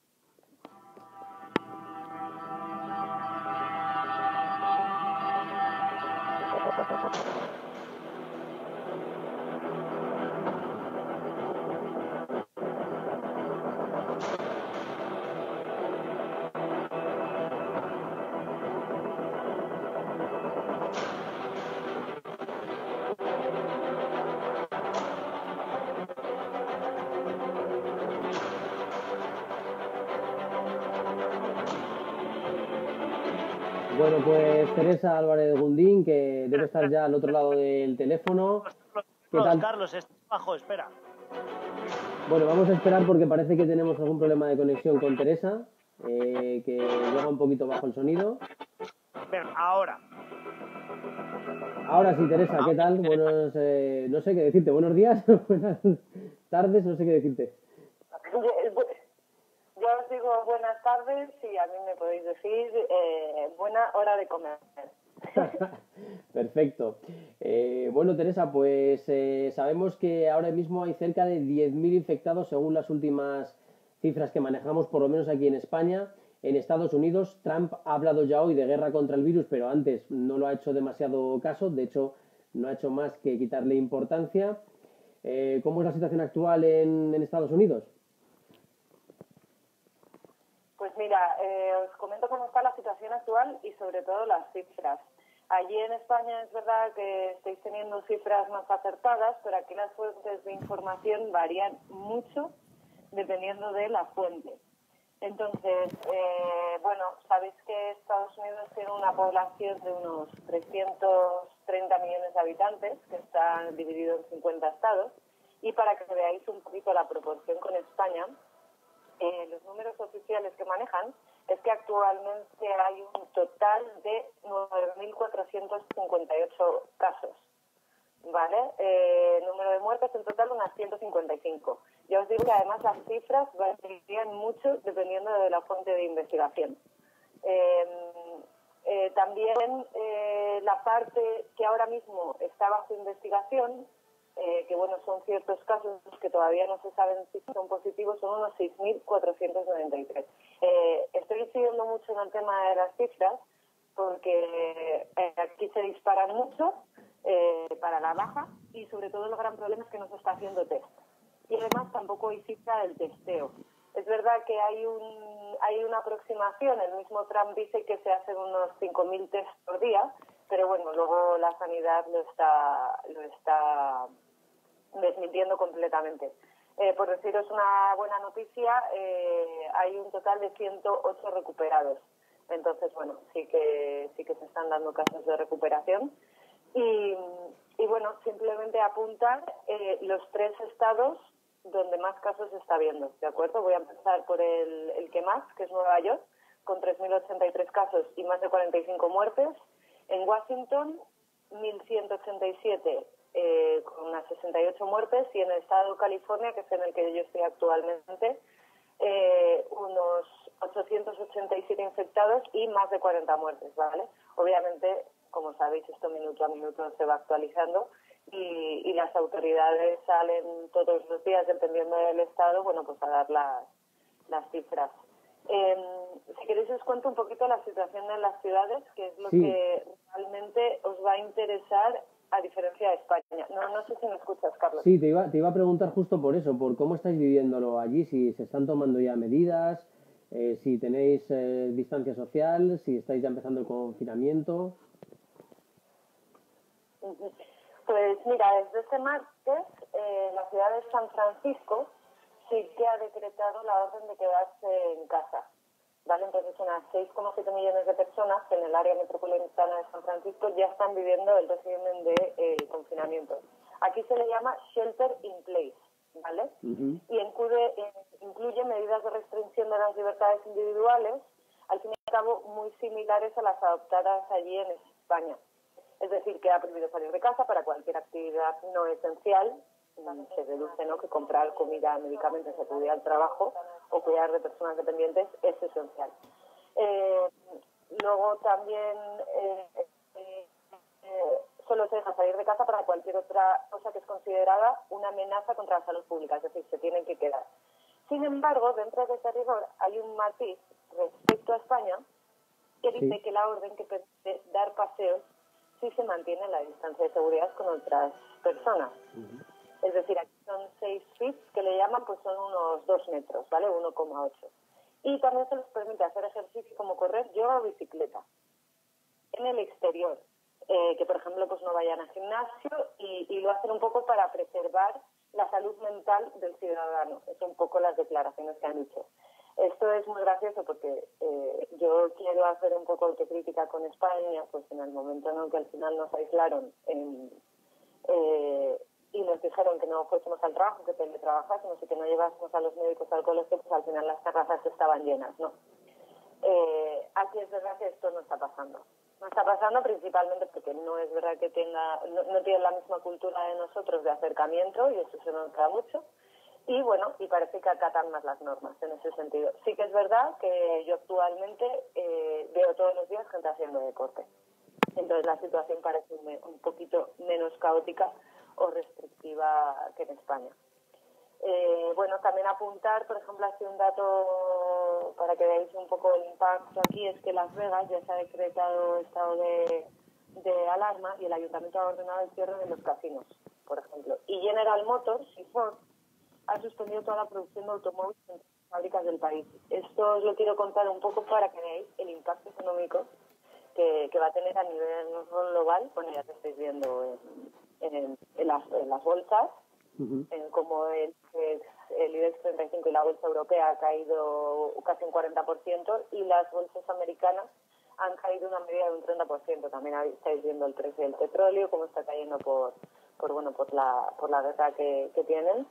Bueno, pues Teresa Álvarez Gundín, que debe estar ya al otro lado del teléfono. ¿Qué tal? Carlos, está abajo, espera. Bueno, vamos a esperar porque parece que tenemos algún problema de conexión con Teresa, que llega un poquito bajo el sonido. Ven, ahora. Ahora sí, Teresa, ¿qué tal? Buenos, no sé qué decirte, buenos días, buenas tardes, no sé qué decirte. Yo os digo buenas tardes y a mí me podéis decir buena hora de comer. Perfecto. Bueno, Teresa, pues sabemos que ahora mismo hay cerca de 10.000 infectados según las últimas cifras que manejamos, por lo menos aquí en España. En Estados Unidos, Trump ha hablado ya hoy de guerra contra el virus, pero antes no lo ha hecho demasiado caso. De hecho, no ha hecho más que quitarle importancia. ¿Cómo es la situación actual en Estados Unidos? Pues mira, os comento cómo está la situación actual y sobre todo las cifras. Allí en España es verdad que estáis teniendo cifras más acertadas, pero aquí las fuentes de información varían mucho dependiendo de la fuente. Entonces, bueno, sabéis que Estados Unidos tiene una población de unos 330 millones de habitantes, que están divididos en 50 estados, y para que veáis un poquito la proporción con España, los números oficiales que manejan es que actualmente hay un total de 9.458 casos, ¿vale? Número de muertes en total unas 155. Ya os digo que además las cifras varían mucho dependiendo de la fuente de investigación. También la parte que ahora mismo está bajo investigación, que bueno, son ciertos casos que todavía no se saben si son positivos, son unos 6.493. Estoy siguiendo mucho en el tema de las cifras porque aquí se disparan mucho para la baja y sobre todo el gran problema es que no se está haciendo test. Y además tampoco hay cifra del testeo. Es verdad que hay una aproximación, el mismo Trump dice que se hacen unos 5.000 test por día, pero bueno, luego la sanidad lo está desmintiendo completamente. Por deciros una buena noticia, hay un total de 108 recuperados. Entonces, bueno, sí que se están dando casos de recuperación. Y bueno, simplemente apuntar los 3 estados donde más casos se está viendo, ¿de acuerdo? Voy a empezar por el que más, que es Nueva York, con 3.083 casos y más de 45 muertes. En Washington, 1.187 con unas 68 muertes, y en el estado de California, que es en el que yo estoy actualmente, infectados y más de 40 muertes, ¿vale? Obviamente, como sabéis, esto minuto a minuto se va actualizando y las autoridades salen todos los días, dependiendo del estado, bueno, pues a dar las cifras. Si queréis os cuento un poquito la situación en las ciudades, que es lo que realmente os va a interesar a diferencia de España. No sé si me escuchas, Carlos. Sí, te iba a preguntar justo por eso, por cómo estáis viviéndolo allí, si se están tomando ya medidas, si tenéis distancia social, si estáis ya empezando el confinamiento. Pues mira, desde este martes la ciudad de San Francisco sí que ha decretado la orden de quedarse en casa, ¿vale? Entonces unas 6,7 millones de personas en el área metropolitana de San Francisco ya están viviendo el régimen de confinamiento. Aquí se le llama shelter in place, ¿vale? Y incluye medidas de restricción de las libertades individuales, al fin y al cabo muy similares a las adoptadas allí en España. Es decir, que ha prohibido salir de casa para cualquier actividad no esencial. Se deduce, ¿no?, que comprar comida, medicamentos, acudir al trabajo o cuidar de personas dependientes es esencial. Luego también solo se deja salir de casa para cualquier otra cosa que es considerada una amenaza contra la salud pública, es decir, se tienen que quedar. Sin embargo, dentro de ese rigor hay un matiz respecto a España que dice que la orden que permite dar paseos sí se mantiene la distancia de seguridad con otras personas. Es decir, aquí son 6 feet, que le llaman, pues son unos 2 metros, ¿vale? 1,8. Y también se les permite hacer ejercicio como correr, yoga o bicicleta en el exterior, que por ejemplo pues no vayan al gimnasio y lo hacen un poco para preservar la salud mental del ciudadano. Es un poco las declaraciones que han dicho. Esto es muy gracioso porque yo quiero hacer un poco autocrítica con España, pues en el momento en el que al final nos aislaron y nos dijeron que no fuésemos al trabajo, que teletrabajásemos y que no llevásemos a los médicos al colegio, pues al final las terrazas estaban llenas, ¿no? Aquí es verdad que esto no está pasando. No está pasando principalmente porque no es verdad que no tienen la misma cultura de nosotros de acercamiento, y eso se nota mucho. Y bueno, y parece que acatan más las normas en ese sentido. Sí que es verdad que yo actualmente veo todos los días gente haciendo deporte. Entonces la situación parece un poquito menos caótica o restrictiva que en España. Bueno, también apuntar, por ejemplo, así un dato para que veáis un poco el impacto aquí, es que Las Vegas ya se ha decretado estado de alarma y el ayuntamiento ha ordenado el cierre de los casinos, por ejemplo. Y General Motors y Ford ha suspendido toda la producción de automóviles en las fábricas del país. Esto os lo quiero contar un poco para que veáis el impacto económico que va a tener a nivel global. Bueno, ya te estáis viendo en las bolsas, como el IBEX 35 y la bolsa europea ha caído casi un 40% y las bolsas americanas han caído una media de un 30%. También estáis viendo el precio del petróleo, cómo está cayendo por la guerra que tienen.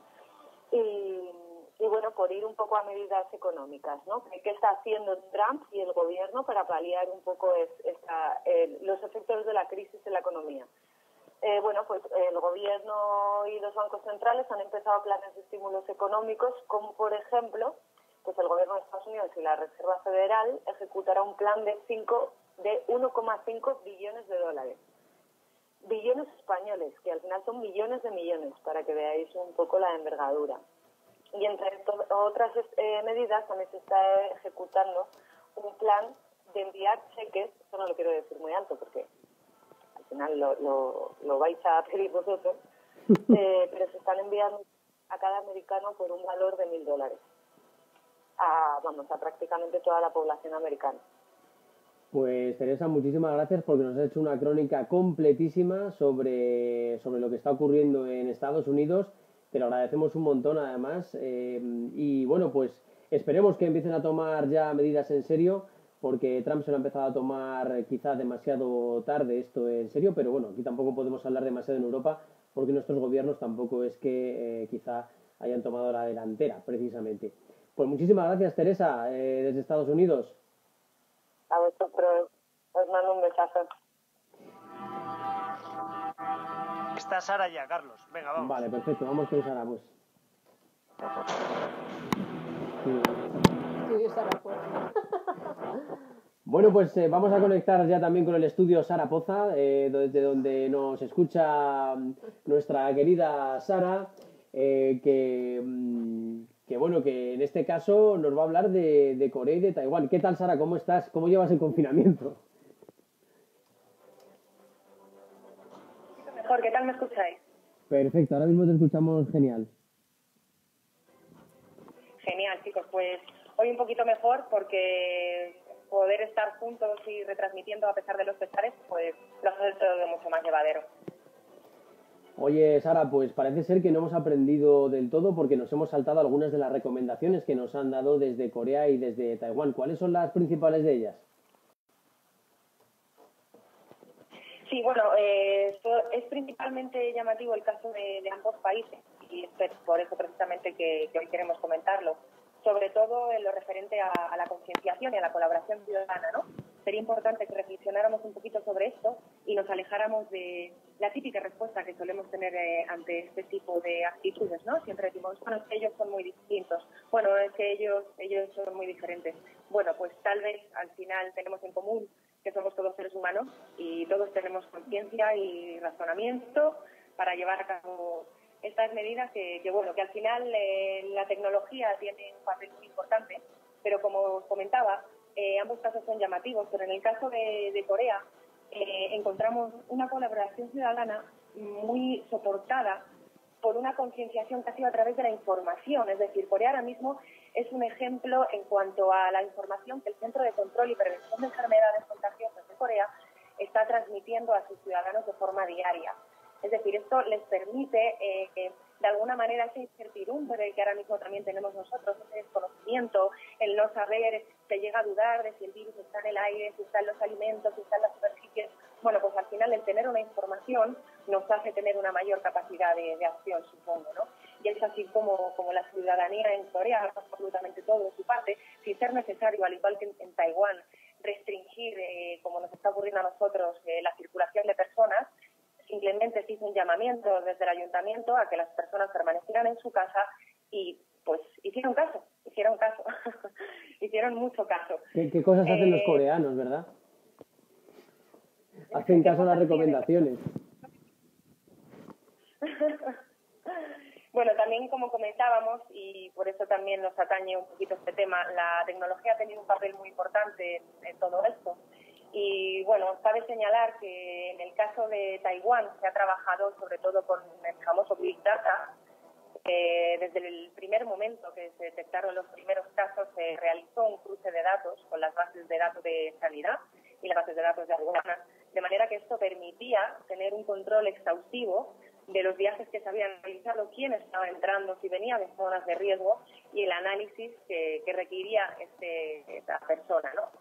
Y bueno, por ir un poco a medidas económicas, ¿no? ¿Qué está haciendo Trump y el gobierno para paliar un poco los efectos de la crisis en la economía? Bueno, pues el gobierno y los bancos centrales han empezado planes de estímulos económicos, como por ejemplo, pues el gobierno de Estados Unidos y la Reserva Federal ejecutará un plan de 1,5 billones de dólares. Billones españoles, que al final son millones de millones, para que veáis un poco la envergadura. Y entre otras medidas también se está ejecutando un plan de enviar cheques, eso no lo quiero decir muy alto porque al final lo vais a pedir vosotros, pero se están enviando a cada americano por un valor de $1.000 a prácticamente toda la población americana. Pues Teresa, muchísimas gracias porque nos has hecho una crónica completísima sobre lo que está ocurriendo en Estados Unidos. Te lo agradecemos un montón además y bueno, pues esperemos que empiecen a tomar ya medidas en serio, porque Trump se lo ha empezado a tomar quizá demasiado tarde esto en serio, pero bueno, aquí tampoco podemos hablar demasiado en Europa porque nuestros gobiernos tampoco es que quizá hayan tomado la delantera precisamente. Pues muchísimas gracias, Teresa, desde Estados Unidos. A vosotros os mando un besazo. Está Sara ya, Carlos. Venga, vamos. Vale, perfecto. Vamos con Sara, pues. Sí, Sara, pues. Bueno, pues vamos a conectar ya también con el estudio Sara Poza, desde donde nos escucha nuestra querida Sara, que bueno, que en este caso nos va a hablar de Corea y de Taiwán. ¿Qué tal, Sara? ¿Cómo estás? ¿Cómo llevas el confinamiento? Mejor, ¿qué tal me escucháis? Perfecto, ahora mismo te escuchamos genial. Genial, chicos, pues hoy un poquito mejor porque poder estar juntos y retransmitiendo a pesar de los pesares, pues lo hace todo mucho más llevadero. Oye, Sara, pues parece ser que no hemos aprendido del todo porque nos hemos saltado algunas de las recomendaciones que nos han dado desde Corea y desde Taiwán. ¿Cuáles son las principales de ellas? Sí, bueno, esto es principalmente llamativo el caso de ambos países y es por eso precisamente que hoy queremos comentarlo. Sobre todo en lo referente a la concienciación y a la colaboración ciudadana, ¿no? Sería importante que reflexionáramos un poquito sobre esto y nos alejáramos de la típica respuesta que solemos tener ante este tipo de actitudes, ¿no? Siempre decimos, bueno, es que ellos son muy distintos, bueno, es que ellos son muy diferentes. Bueno, pues tal vez al final tenemos en común que somos todos seres humanos y todos tenemos conciencia y razonamiento para llevar a cabo estas medidas que bueno, que al final la tecnología tiene un papel muy importante, pero como os comentaba, ambos casos son llamativos, pero en el caso de Corea encontramos una colaboración ciudadana muy soportada por una concienciación que ha sido a través de la información, es decir, Corea ahora mismo es un ejemplo en cuanto a la información que el Centro de Control y Prevención de Enfermedades Contagiosas de Corea está transmitiendo a sus ciudadanos de forma diaria. Es decir, esto les permite que de alguna manera esa incertidumbre que ahora mismo también tenemos nosotros, ese desconocimiento, el no saber, se llega a dudar de si el virus está en el aire, si está en los alimentos, si está en las superficies. Bueno, pues al final el tener una información nos hace tener una mayor capacidad de acción, supongo, ¿no? Y es así como la ciudadanía en Corea hace absolutamente todo de su parte, sin ser necesario, al igual que en Taiwán, restringir, como nos está ocurriendo a nosotros, la circulación de personas. Simplemente se hizo un llamamiento desde el ayuntamiento a que las personas permanecieran en su casa y pues hicieron caso, hicieron mucho caso. ¿Qué cosas hacen los coreanos, verdad? Hacen caso a las recomendaciones. Bueno, también como comentábamos, y por eso también nos atañe un poquito este tema, la tecnología ha tenido un papel muy importante en todo esto. Y bueno, cabe señalar que en el caso de Taiwán se ha trabajado sobre todo con el famoso Big Data. Desde el primer momento que se detectaron los primeros casos se realizó un cruce de datos con las bases de datos de sanidad y las bases de datos de aduanas, de manera que esto permitía tener un control exhaustivo de los viajes que se habían realizado, quién estaba entrando, si venía de zonas de riesgo y el análisis que requería esta persona, ¿no?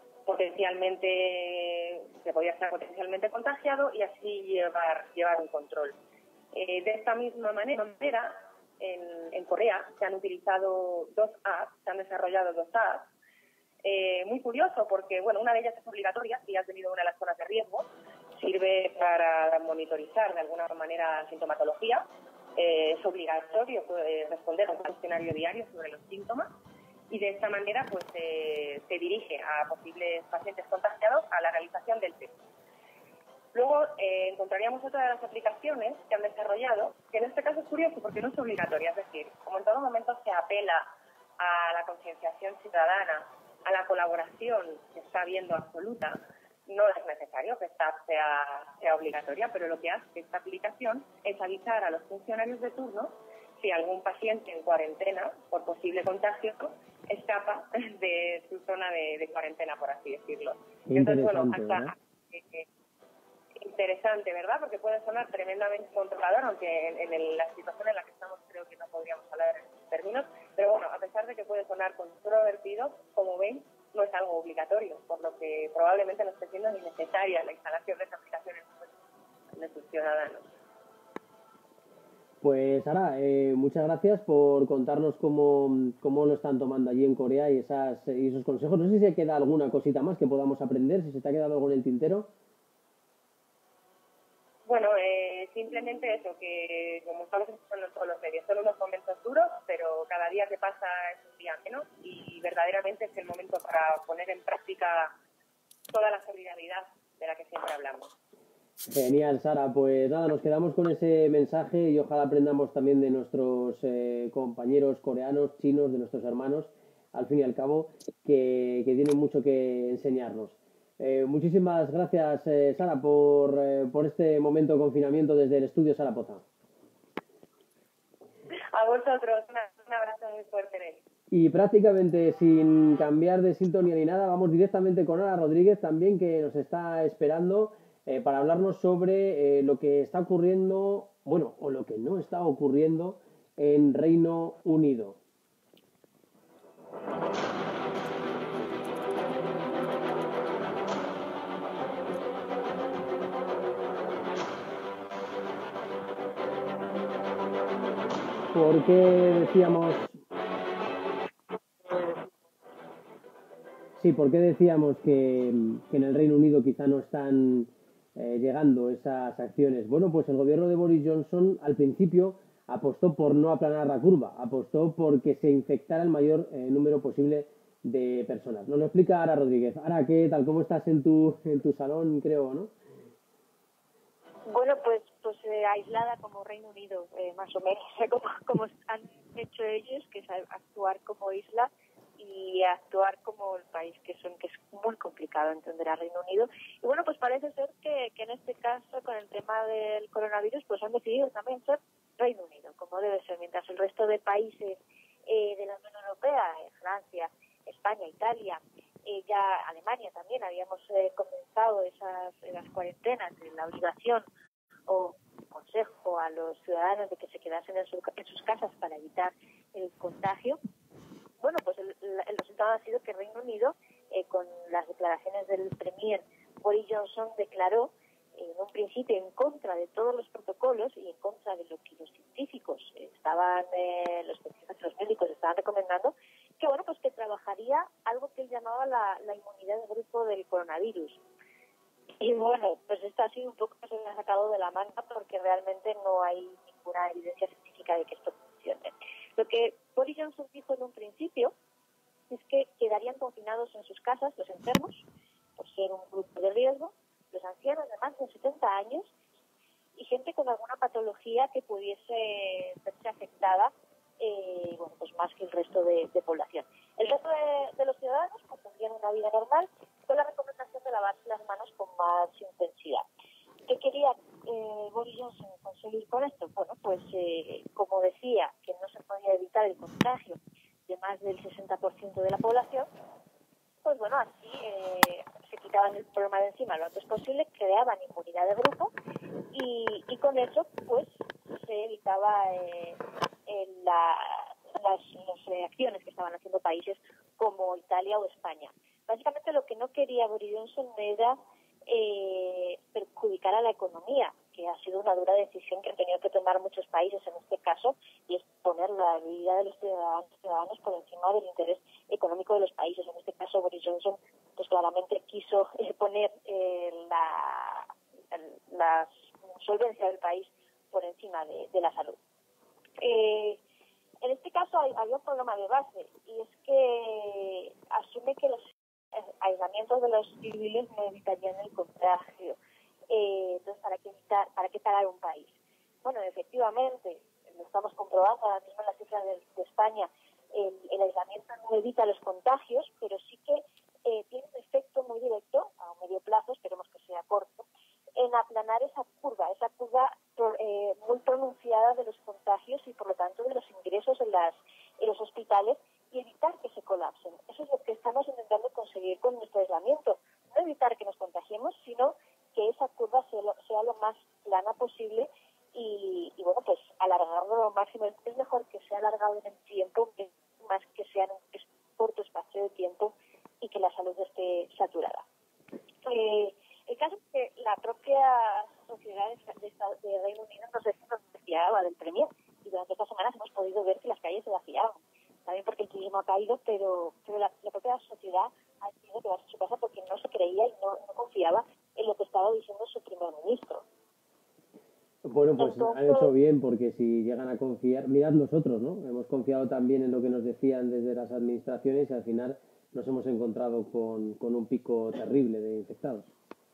Se podía estar potencialmente contagiado y así llevar un control. De esta misma manera, en Corea se han utilizado se han desarrollado dos apps. Muy curioso porque, bueno, una de ellas es obligatoria, si has venido a una de las zonas de riesgo, sirve para monitorizar de alguna manera sintomatología. Es obligatorio responder a un cuestionario diario sobre los síntomas. Y de esta manera pues se dirige a posibles pacientes contagiados a la realización del test. Luego encontraríamos otra de las aplicaciones que han desarrollado, que en este caso es curioso porque no es obligatoria, es decir, como en todo momento se apela a la concienciación ciudadana, a la colaboración que está habiendo absoluta, no es necesario que esta app sea obligatoria, pero lo que hace esta aplicación es avisar a los funcionarios de turno si algún paciente en cuarentena por posible contagio escapa de su zona de cuarentena, por así decirlo. Entonces, bueno, hasta interesante, ¿verdad? Porque puede sonar tremendamente controlador, aunque en la situación en la que estamos creo que no podríamos hablar en esos términos, pero bueno, a pesar de que puede sonar controvertido, como ven, no es algo obligatorio, por lo que probablemente no esté siendo ni necesaria la instalación de esa aplicación en sus ciudadanos. Pues Sara, muchas gracias por contarnos cómo lo están tomando allí en Corea y esos consejos. No sé si queda alguna cosita más que podamos aprender, si se te ha quedado algo en el tintero. Bueno, simplemente eso, que como sabes son todos los medios, son unos momentos duros, pero cada día que pasa es un día menos y verdaderamente es el momento para poner en práctica toda la solidaridad de la que siempre hablamos. Genial, Sara. Pues nada, nos quedamos con ese mensaje y ojalá aprendamos también de nuestros compañeros coreanos, chinos, de nuestros hermanos, al fin y al cabo, que tienen mucho que enseñarnos. Muchísimas gracias, Sara, por este momento de confinamiento desde el estudio Sara Poza. A vosotros, un abrazo muy fuerte, Nel. Y prácticamente sin cambiar de sintonía ni nada, vamos directamente con Ana Rodríguez también, que nos está esperando para hablarnos sobre lo que está ocurriendo, bueno, o lo que no está ocurriendo en Reino Unido. ¿Por qué decíamos? Sí, ¿por qué decíamos que en el Reino Unido quizá no están llegando esas acciones? Bueno, pues el gobierno de Boris Johnson al principio apostó por no aplanar la curva, apostó por que se infectara el mayor número posible de personas. Nos lo explica Ara Rodríguez. Ara, ¿qué tal? ¿Cómo estás en tu salón, creo, no? Bueno, pues aislada como Reino Unido, más o menos, como han hecho ellos, que es actuar como isla y actuar como el país que es muy complicado entender a Reino Unido. Y bueno, pues parece ser que en este caso, con el tema del coronavirus, pues han decidido también ser Reino Unido, como debe ser, mientras el resto de países de la Unión Europea, Francia, España, Italia, ya Alemania también, habíamos comenzado las cuarentenas de la obligación o consejo a los ciudadanos de que se quedasen en sus casas para evitar el contagio. Bueno, pues el resultado ha sido que Reino Unido, con las declaraciones del Premier Boris Johnson, declaró en un principio en contra de todos los protocolos y en contra de lo que los científicos los médicos estaban recomendando, que bueno, pues que trabajaría algo que él llamaba la inmunidad de grupo del coronavirus. Y bueno, pues esto ha sido un poco que se me ha sacado de la manga porque realmente no hay ninguna evidencia científica de que esto funcione. Lo que Boris Johnson dijo en un principio es que quedarían confinados en sus casas los enfermos, por ser un grupo de riesgo, los ancianos de más de 70 años y gente con alguna patología que pudiese verse afectada, bueno, pues más que el resto de población. El resto de los ciudadanos pues, tendrían una vida normal con la recomendación de lavarse las manos con más intensidad. ¿Qué quería Boris Johnson conseguir con esto? Bueno, pues como decía que no se podía evitar el contagio de más del 60% de la población, pues bueno, así se quitaban el problema de encima lo antes posible, creaban inmunidad de grupo y con eso pues se evitaba las reacciones que estaban haciendo países como Italia o España. Básicamente lo que no quería Boris Johnson era perjudicar a la economía, que ha sido una dura decisión que han tenido que tomar muchos países en este caso, y es poner la vida de los ciudadanos por encima del interés económico de los países. En este caso Boris Johnson pues claramente quiso poner la solvencia del país por encima de la salud. En este caso había un problema de base, y es que asume que los aislamientos de los civiles no evitarían el contagio. Entonces, ¿para qué parar un país? Bueno, efectivamente, lo estamos comprobando ahora mismo en las cifras de España, el aislamiento no evita los contagios, pero sí que tiene un efecto muy directo, a medio plazo, esperemos que sea corto, en aplanar esa curva muy pronunciada de los contagios y por lo tanto de los ingresos en los hospitales y evitar que se colapsen. Eso es lo que estamos intentando conseguir con nuestro aislamiento. No evitar que nos contagiemos, sino que esa curva sea lo más plana posible y bueno, pues alargarlo lo máximo. Es mejor que sea alargado en el tiempo, más que sea en un corto espacio de tiempo y que la salud esté saturada. El caso es que la propia sociedad de Reino Unido nos desfiaba del Premier y durante estas semanas hemos podido ver que las calles se vaciaban. También porque el turismo ha caído, pero la propia sociedad ha tenido que quedarse en su casa porque no se creía y no confiaba en lo que estaba diciendo su primer ministro. Bueno, pues han hecho bien, porque si llegan a confiar, mirad nosotros, ¿no? Hemos confiado también en lo que nos decían desde las administraciones y al final nos hemos encontrado con un pico terrible de infectados.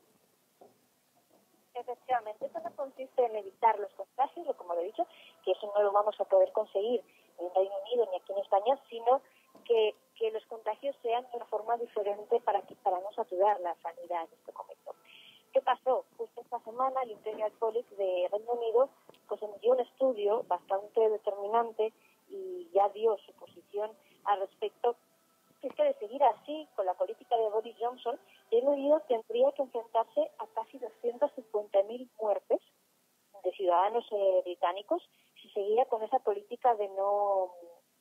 Efectivamente, esto no consiste en evitar los contagios, o como lo he dicho, que eso no lo vamos a poder conseguir en el Reino Unido ni aquí en España, sino que los contagios sean de una forma diferente para no saturar la sanidad en este momento. ¿Qué pasó? Justo esta semana el Imperial College de Reino Unido pues emitió un estudio bastante determinante y ya dio su posición al respecto, que es que de seguir así con la política de Boris Johnson, Reino Unido tendría que enfrentarse a casi 250.000 muertes de ciudadanos británicos si seguía con esa política de no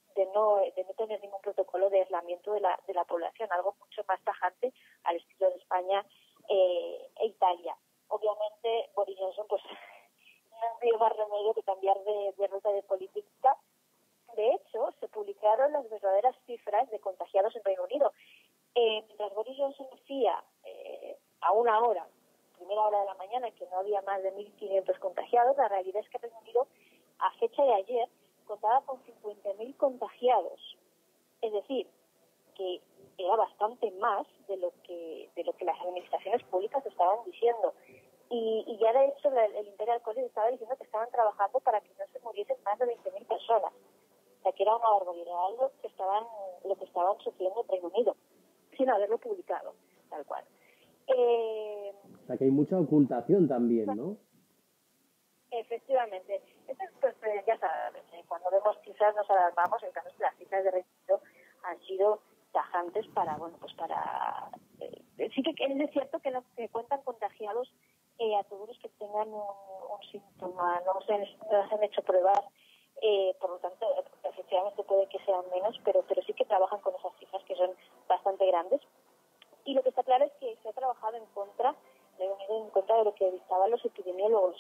tener ningún protocolo de aislamiento de la población, algo mucho más tajante al estilo de España e Italia. Obviamente Boris Johnson pues no dio más remedio que cambiar de ruta de política. De hecho, se publicaron las verdaderas cifras de contagiados en Reino Unido. Mientras Boris Johnson decía a una hora, primera hora de la mañana, que no había más de 1.500 contagiados, la realidad es que Reino Unido, a fecha de ayer, contaba con 50.000 contagiados. Es decir, que era bastante más de lo que las administraciones públicas estaban diciendo. Y ya de hecho el Imperial College estaba diciendo que estaban trabajando para que no se muriesen más de 20.000 personas. O sea, que era una barbaridad lo que estaban sufriendo en Reino Unido, sin haberlo publicado, tal cual. O sea, que hay mucha ocultación también, ¿no? Efectivamente. Esto pues, ya sabes, cuando vemos cifras nos alarmamos, en caso de las cifras de Reino Unido han sido tajantes para, sí que es cierto que no se cuentan contagiados a todos los que tengan un síntoma, no se han hecho pruebas, por lo tanto, efectivamente puede que sean menos, pero sí que trabajan con esas cifras que son bastante grandes. Y lo que está claro es que se ha trabajado en contra de lo que dictaban los epidemiólogos.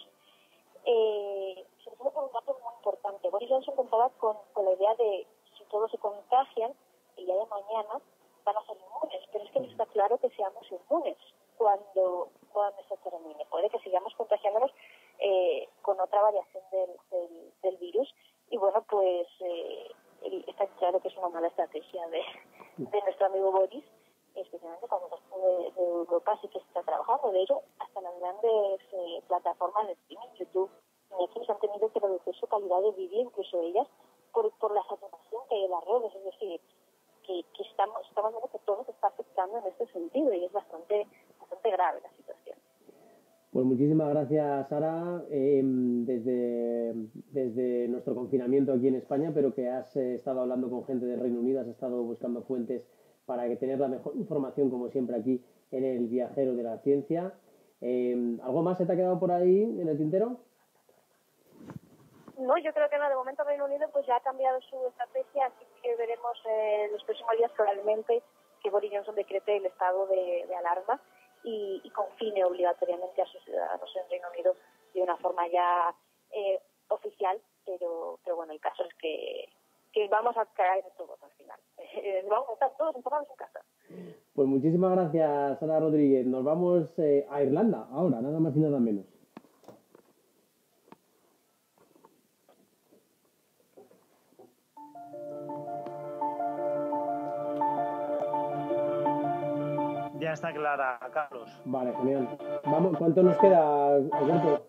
Sobre todo por un dato muy importante. Boris Johnson contaba con la idea de si todos se contagian, el día de mañana van a ser inmunes, pero es que no está claro que seamos inmunes cuando se termine. Puede que sigamos contagiándonos con otra variación del virus y bueno, pues está claro que es una mala estrategia de nuestro amigo Boris, especialmente cuando de Europa sí que se está trabajando. De hecho, hasta las grandes plataformas de streaming, YouTube, Netflix, han tenido que reducir su calidad de vídeo, incluso ellas, por la saturación que hay en las redes. Es decir, que estamos viendo que todo se está afectando en este sentido y es bastante grave la situación. Pues muchísimas gracias, Sara, desde nuestro confinamiento aquí en España, pero que has estado hablando con gente del Reino Unido, has estado buscando fuentes para que tener la mejor información, como siempre, aquí en el Viajero de la Ciencia. ¿Algo más se te ha quedado por ahí en el tintero? No, yo creo que no. De momento Reino Unido pues ya ha cambiado su estrategia, así que veremos en los próximos días probablemente que Boris Johnson decrete el estado de alarma y confine obligatoriamente a sus ciudadanos en Reino Unido de una forma ya oficial, pero bueno, el caso es que vamos a caer todos al final. Vamos a estar todos encerrados en casa. Pues muchísimas gracias, Sara Rodríguez. Nos vamos a Irlanda ahora, nada más y nada menos. Ya está clara, Carlos. Vale, genial. Vamos, ¿cuánto nos queda, Alberto?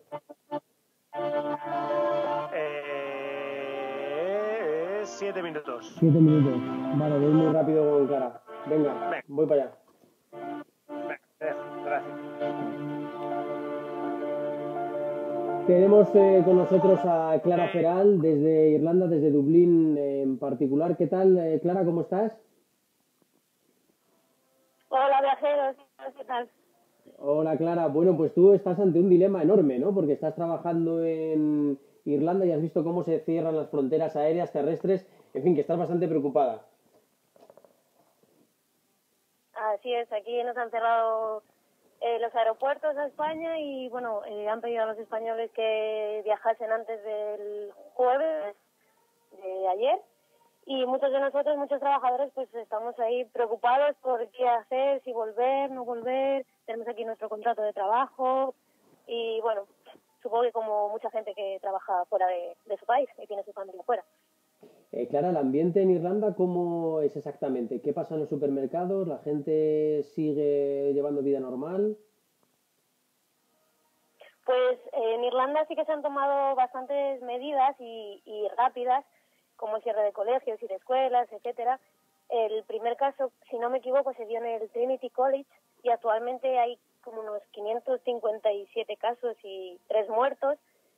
7 minutos. 7 minutos. Vale, voy muy rápido con Clara. Venga, voy para allá. Gracias. Tenemos con nosotros a Clara Feral desde Irlanda, desde Dublín en particular. ¿Qué tal, Clara? ¿Cómo estás? Hola, viajeros. ¿Qué tal? Hola, Clara. Bueno, pues tú estás ante un dilema enorme, ¿no? Porque estás trabajando en Irlanda y has visto cómo se cierran las fronteras aéreas, terrestres. En fin, que estás bastante preocupada. Así es. Aquí nos han cerrado los aeropuertos a España y, bueno, han pedido a los españoles que viajasen antes del jueves de ayer. Y muchos de nosotros, muchos trabajadores, pues estamos ahí preocupados por qué hacer, si volver, no volver. Tenemos aquí nuestro contrato de trabajo y, bueno, supongo que como mucha gente que trabaja fuera de su país y tiene su familia fuera. Clara, ¿el ambiente en Irlanda cómo es exactamente? ¿Qué pasa en los supermercados? ¿La gente sigue llevando vida normal? Pues en Irlanda sí que se han tomado bastantes medidas y rápidas, como el cierre de colegios y de escuelas, etcétera. El primer caso, si no me equivoco, se dio en el Trinity College y actualmente hay como unos 557 casos y 3 muertos.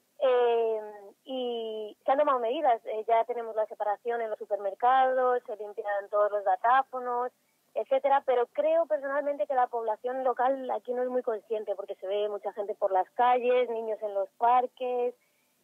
Y se han tomado medidas. Ya tenemos la separación en los supermercados, se limpian todos los datáfonos, etcétera, pero creo personalmente que la población local aquí no es muy consciente porque se ve mucha gente por las calles, niños en los parques,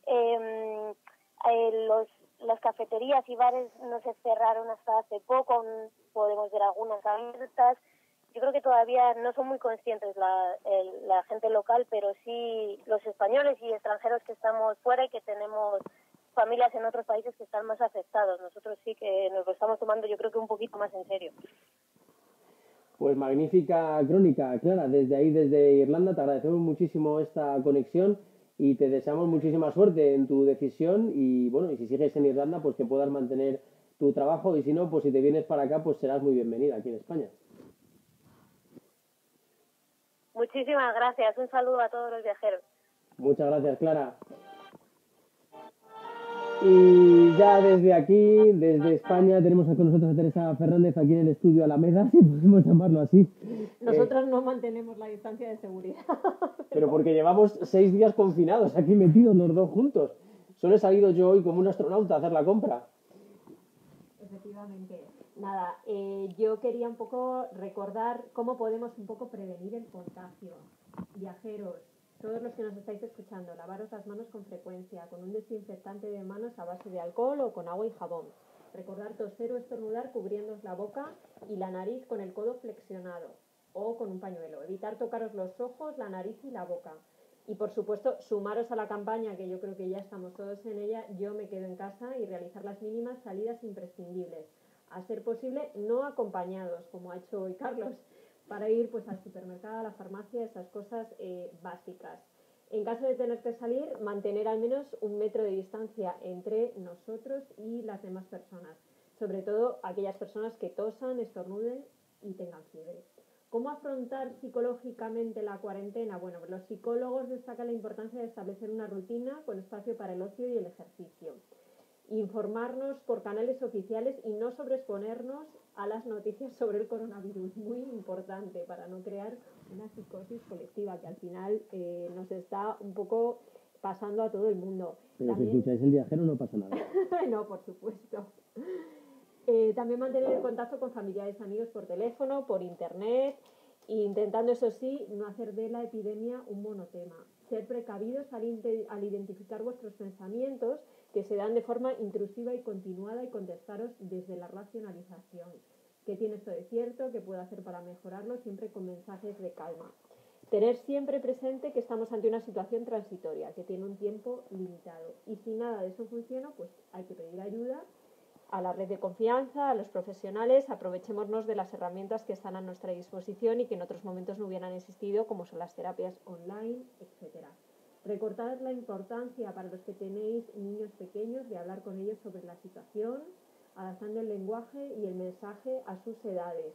las cafeterías y bares no se cerraron hasta hace poco, aún podemos ver algunas abiertas. Yo creo que todavía no son muy conscientes la gente local, pero sí los españoles y extranjeros que estamos fuera y que tenemos familias en otros países que están más afectados. Nosotros sí que nos lo estamos tomando, yo creo que un poquito más en serio. Pues magnífica crónica, Clara. Desde ahí, desde Irlanda, te agradecemos muchísimo esta conexión y te deseamos muchísima suerte en tu decisión y bueno, y si sigues en Irlanda, pues que puedas mantener tu trabajo y si no, pues si te vienes para acá, pues serás muy bienvenida aquí en España. Muchísimas gracias. Un saludo a todos los viajeros. Muchas gracias, Clara. Y ya desde aquí, desde España, tenemos con nosotros a Teresa Fernández aquí en el estudio Alameda, si podemos llamarlo así. Nosotros no mantenemos la distancia de seguridad. Pero porque llevamos 6 días confinados aquí metidos los dos juntos. Solo he salido yo hoy como un astronauta a hacer la compra. Efectivamente. Nada, yo quería un poco recordar cómo podemos un poco prevenir el contagio. Viajeros, todos los que nos estáis escuchando, lavaros las manos con frecuencia, con un desinfectante de manos a base de alcohol o con agua y jabón. Recordar toser o estornudar cubriéndoos la boca y la nariz con el codo flexionado o con un pañuelo. Evitar tocaros los ojos, la nariz y la boca. Y por supuesto, sumaros a la campaña, que yo creo que ya estamos todos en ella, yo me quedo en casa y realizar las mínimas salidas imprescindibles. A ser posible, no acompañados, como ha hecho hoy Carlos, para ir pues al supermercado, a la farmacia, esas cosas básicas. En caso de tener que salir, mantener al menos 1 metro de distancia entre nosotros y las demás personas, sobre todo aquellas personas que tosan, estornuden y tengan fiebre. ¿Cómo afrontar psicológicamente la cuarentena? Bueno, los psicólogos destacan la importancia de establecer una rutina con espacio para el ocio y el ejercicio. Informarnos por canales oficiales y no sobreexponernos a las noticias sobre el coronavirus, muy importante para no crear una psicosis colectiva que al final nos está un poco pasando a todo el mundo. Pero si escucháis El Viajero no pasa nada. No, por supuesto. También mantener el contacto con familiares y amigos por teléfono, por internet, e intentando, eso sí, no hacer de la epidemia un monotema. Ser precavidos al identificar vuestros pensamientos que se dan de forma intrusiva y continuada y contestaros desde la racionalización. ¿Qué tiene esto de cierto? ¿Qué puedo hacer para mejorarlo? Siempre con mensajes de calma. Tener siempre presente que estamos ante una situación transitoria, que tiene un tiempo limitado. Y si nada de eso funciona, pues hay que pedir ayuda a la red de confianza, a los profesionales, aprovechémonos de las herramientas que están a nuestra disposición y que en otros momentos no hubieran existido, como son las terapias online, etc. Recordad la importancia para los que tenéis niños pequeños de hablar con ellos sobre la situación, adaptando el lenguaje y el mensaje a sus edades.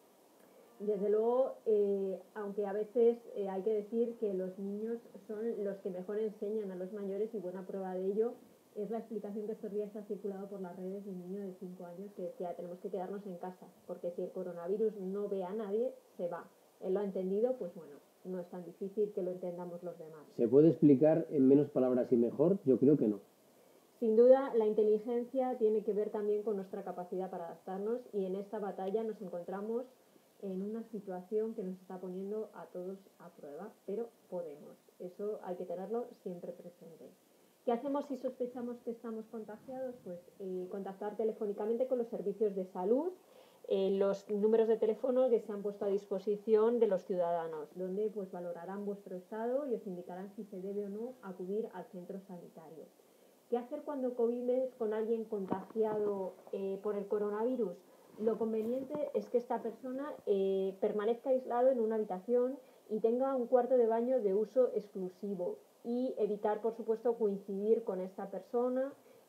Desde luego, aunque a veces hay que decir que los niños son los que mejor enseñan a los mayores y buena prueba de ello es la explicación que estos días ha circulado por las redes de un niño de 5 años que decía tenemos que quedarnos en casa porque si el coronavirus no ve a nadie, se va. Él lo ha entendido, pues bueno, no es tan difícil que lo entendamos los demás. ¿Se puede explicar en menos palabras y mejor? Yo creo que no. Sin duda, la inteligencia tiene que ver también con nuestra capacidad para adaptarnos y en esta batalla nos encontramos en una situación que nos está poniendo a todos a prueba, pero podemos. Eso hay que tenerlo siempre presente. ¿Qué hacemos si sospechamos que estamos contagiados? Pues contactar telefónicamente con los servicios de salud, los números de teléfono que se han puesto a disposición de los ciudadanos, donde pues valorarán vuestro estado y os indicarán si se debe o no acudir al centro sanitario. ¿Qué hacer cuando convives con alguien contagiado por el coronavirus? Lo conveniente es que esta persona permanezca aislado en una habitación y tenga un cuarto de baño de uso exclusivo y evitar, por supuesto, coincidir con esta persona,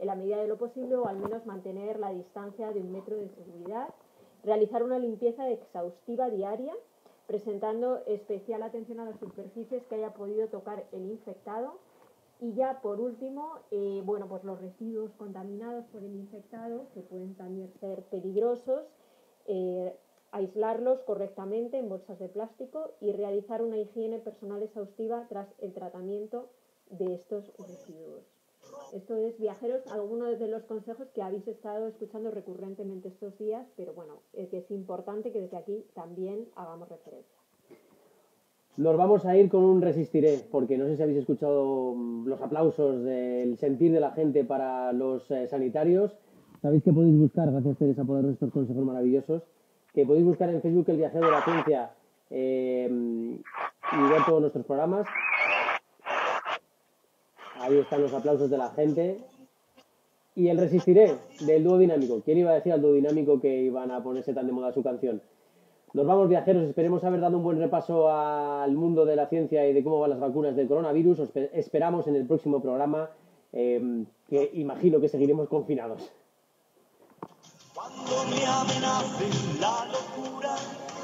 en la medida de lo posible, o al menos mantener la distancia de 1 metro de seguridad, realizar una limpieza exhaustiva diaria, presentando especial atención a las superficies que haya podido tocar el infectado. Y ya por último, bueno, pues los residuos contaminados por el infectado, que pueden también ser peligrosos, aislarlos correctamente en bolsas de plástico y realizar una higiene personal exhaustiva tras el tratamiento de estos residuos. Esto es, viajeros, algunos de los consejos que habéis estado escuchando recurrentemente estos días, pero bueno, que es importante que desde aquí también hagamos referencia. Nos vamos a ir con un resistiré, porque no sé si habéis escuchado los aplausos del sentir de la gente para los sanitarios. Sabéis que podéis buscar, gracias Teresa por darnos estos consejos maravillosos, que podéis buscar en Facebook El Viajero de la Ciencia y ver todos nuestros programas. Ahí están los aplausos de la gente. Y el resistiré del dúo dinámico. ¿Quién iba a decir al dúo dinámico que iban a ponerse tan de moda su canción? Nos vamos, viajeros, esperemos haber dado un buen repaso al mundo de la ciencia y de cómo van las vacunas del coronavirus. Os esperamos en el próximo programa, que imagino que seguiremos confinados. Cuando me amenace la locura.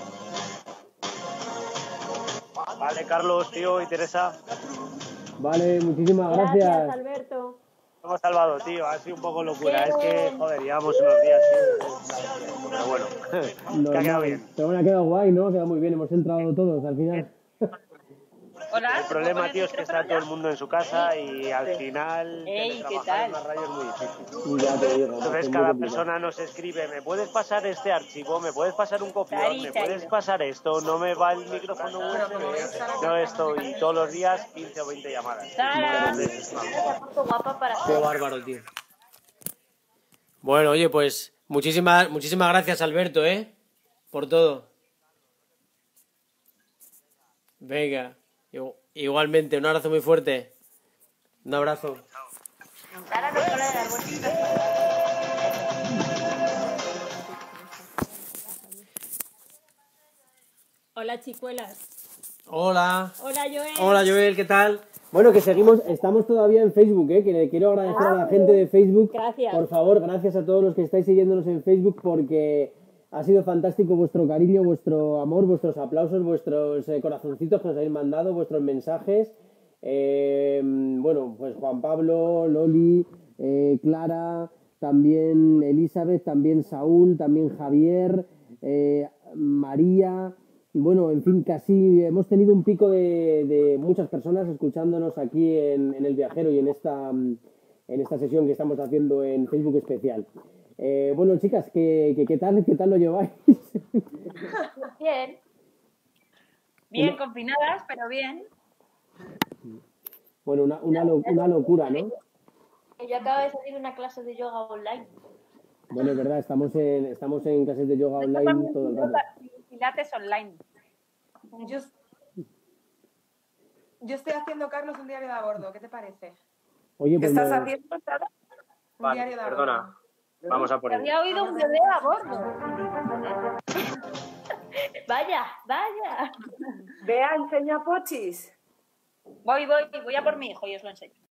Vale, Carlos, tío, y Teresa. Vale, muchísimas gracias. Gracias, Alberto. Hemos salvado, tío, ha sido un poco locura. Es que, joder, llevamos unos días sin... Pero bueno, que ha quedado bien. Pero bueno, ha quedado guay, ¿no? Ha quedado muy bien, hemos entrado todos al final. Hola, el problema, tío, es que está todo el mundo en su casa y al final trabajar en una radio es muy difícil. Ya te digo, entonces cada persona nos escribe, ¿me puedes pasar este archivo? ¿Me puedes pasar un copión? ¿Me puedes pasar esto? No me va el micrófono USB, no esto, y todos los días 15 o 20 llamadas. Entonces, Qué bárbaro, tío. Bueno, oye, pues muchísimas gracias, Alberto, por todo. Venga. Igualmente, un abrazo muy fuerte. Un abrazo. Hola, chicuelas. Hola. Hola, Joel. Hola, Joel, ¿qué tal? Bueno, que estamos todavía en Facebook, que le quiero agradecer a la gente de Facebook. Gracias. Por favor, gracias a todos los que estáis siguiéndonos en Facebook, porque ha sido fantástico vuestro cariño, vuestro amor, vuestros aplausos, vuestros corazoncitos que nos habéis mandado, vuestros mensajes. Bueno, pues Juan Pablo, Loli, Clara, también Elizabeth, también Saúl, también Javier, María. Bueno, en fin, casi hemos tenido un pico de muchas personas escuchándonos aquí en El Viajero y en esta sesión que estamos haciendo en Facebook especial. Bueno, chicas, ¿qué tal lo lleváis? Bien. Bien, confinadas, pero bien. Bueno, una locura, ¿no? Yo acabo de salir de una clase de yoga online. Bueno, es verdad, estamos en clases de yoga online todo el rato. Pilates online. Yo estoy haciendo, Carlos, un diario de a bordo. ¿Qué te parece? Oye, ¿Qué pues estás haciendo, Sara? Vale, diario de a bordo. perdona. Vamos a poner. Había oído un bebé a bordo. Vaya. Vea, enseña Pochis. Voy a por mi hijo y os lo enseño.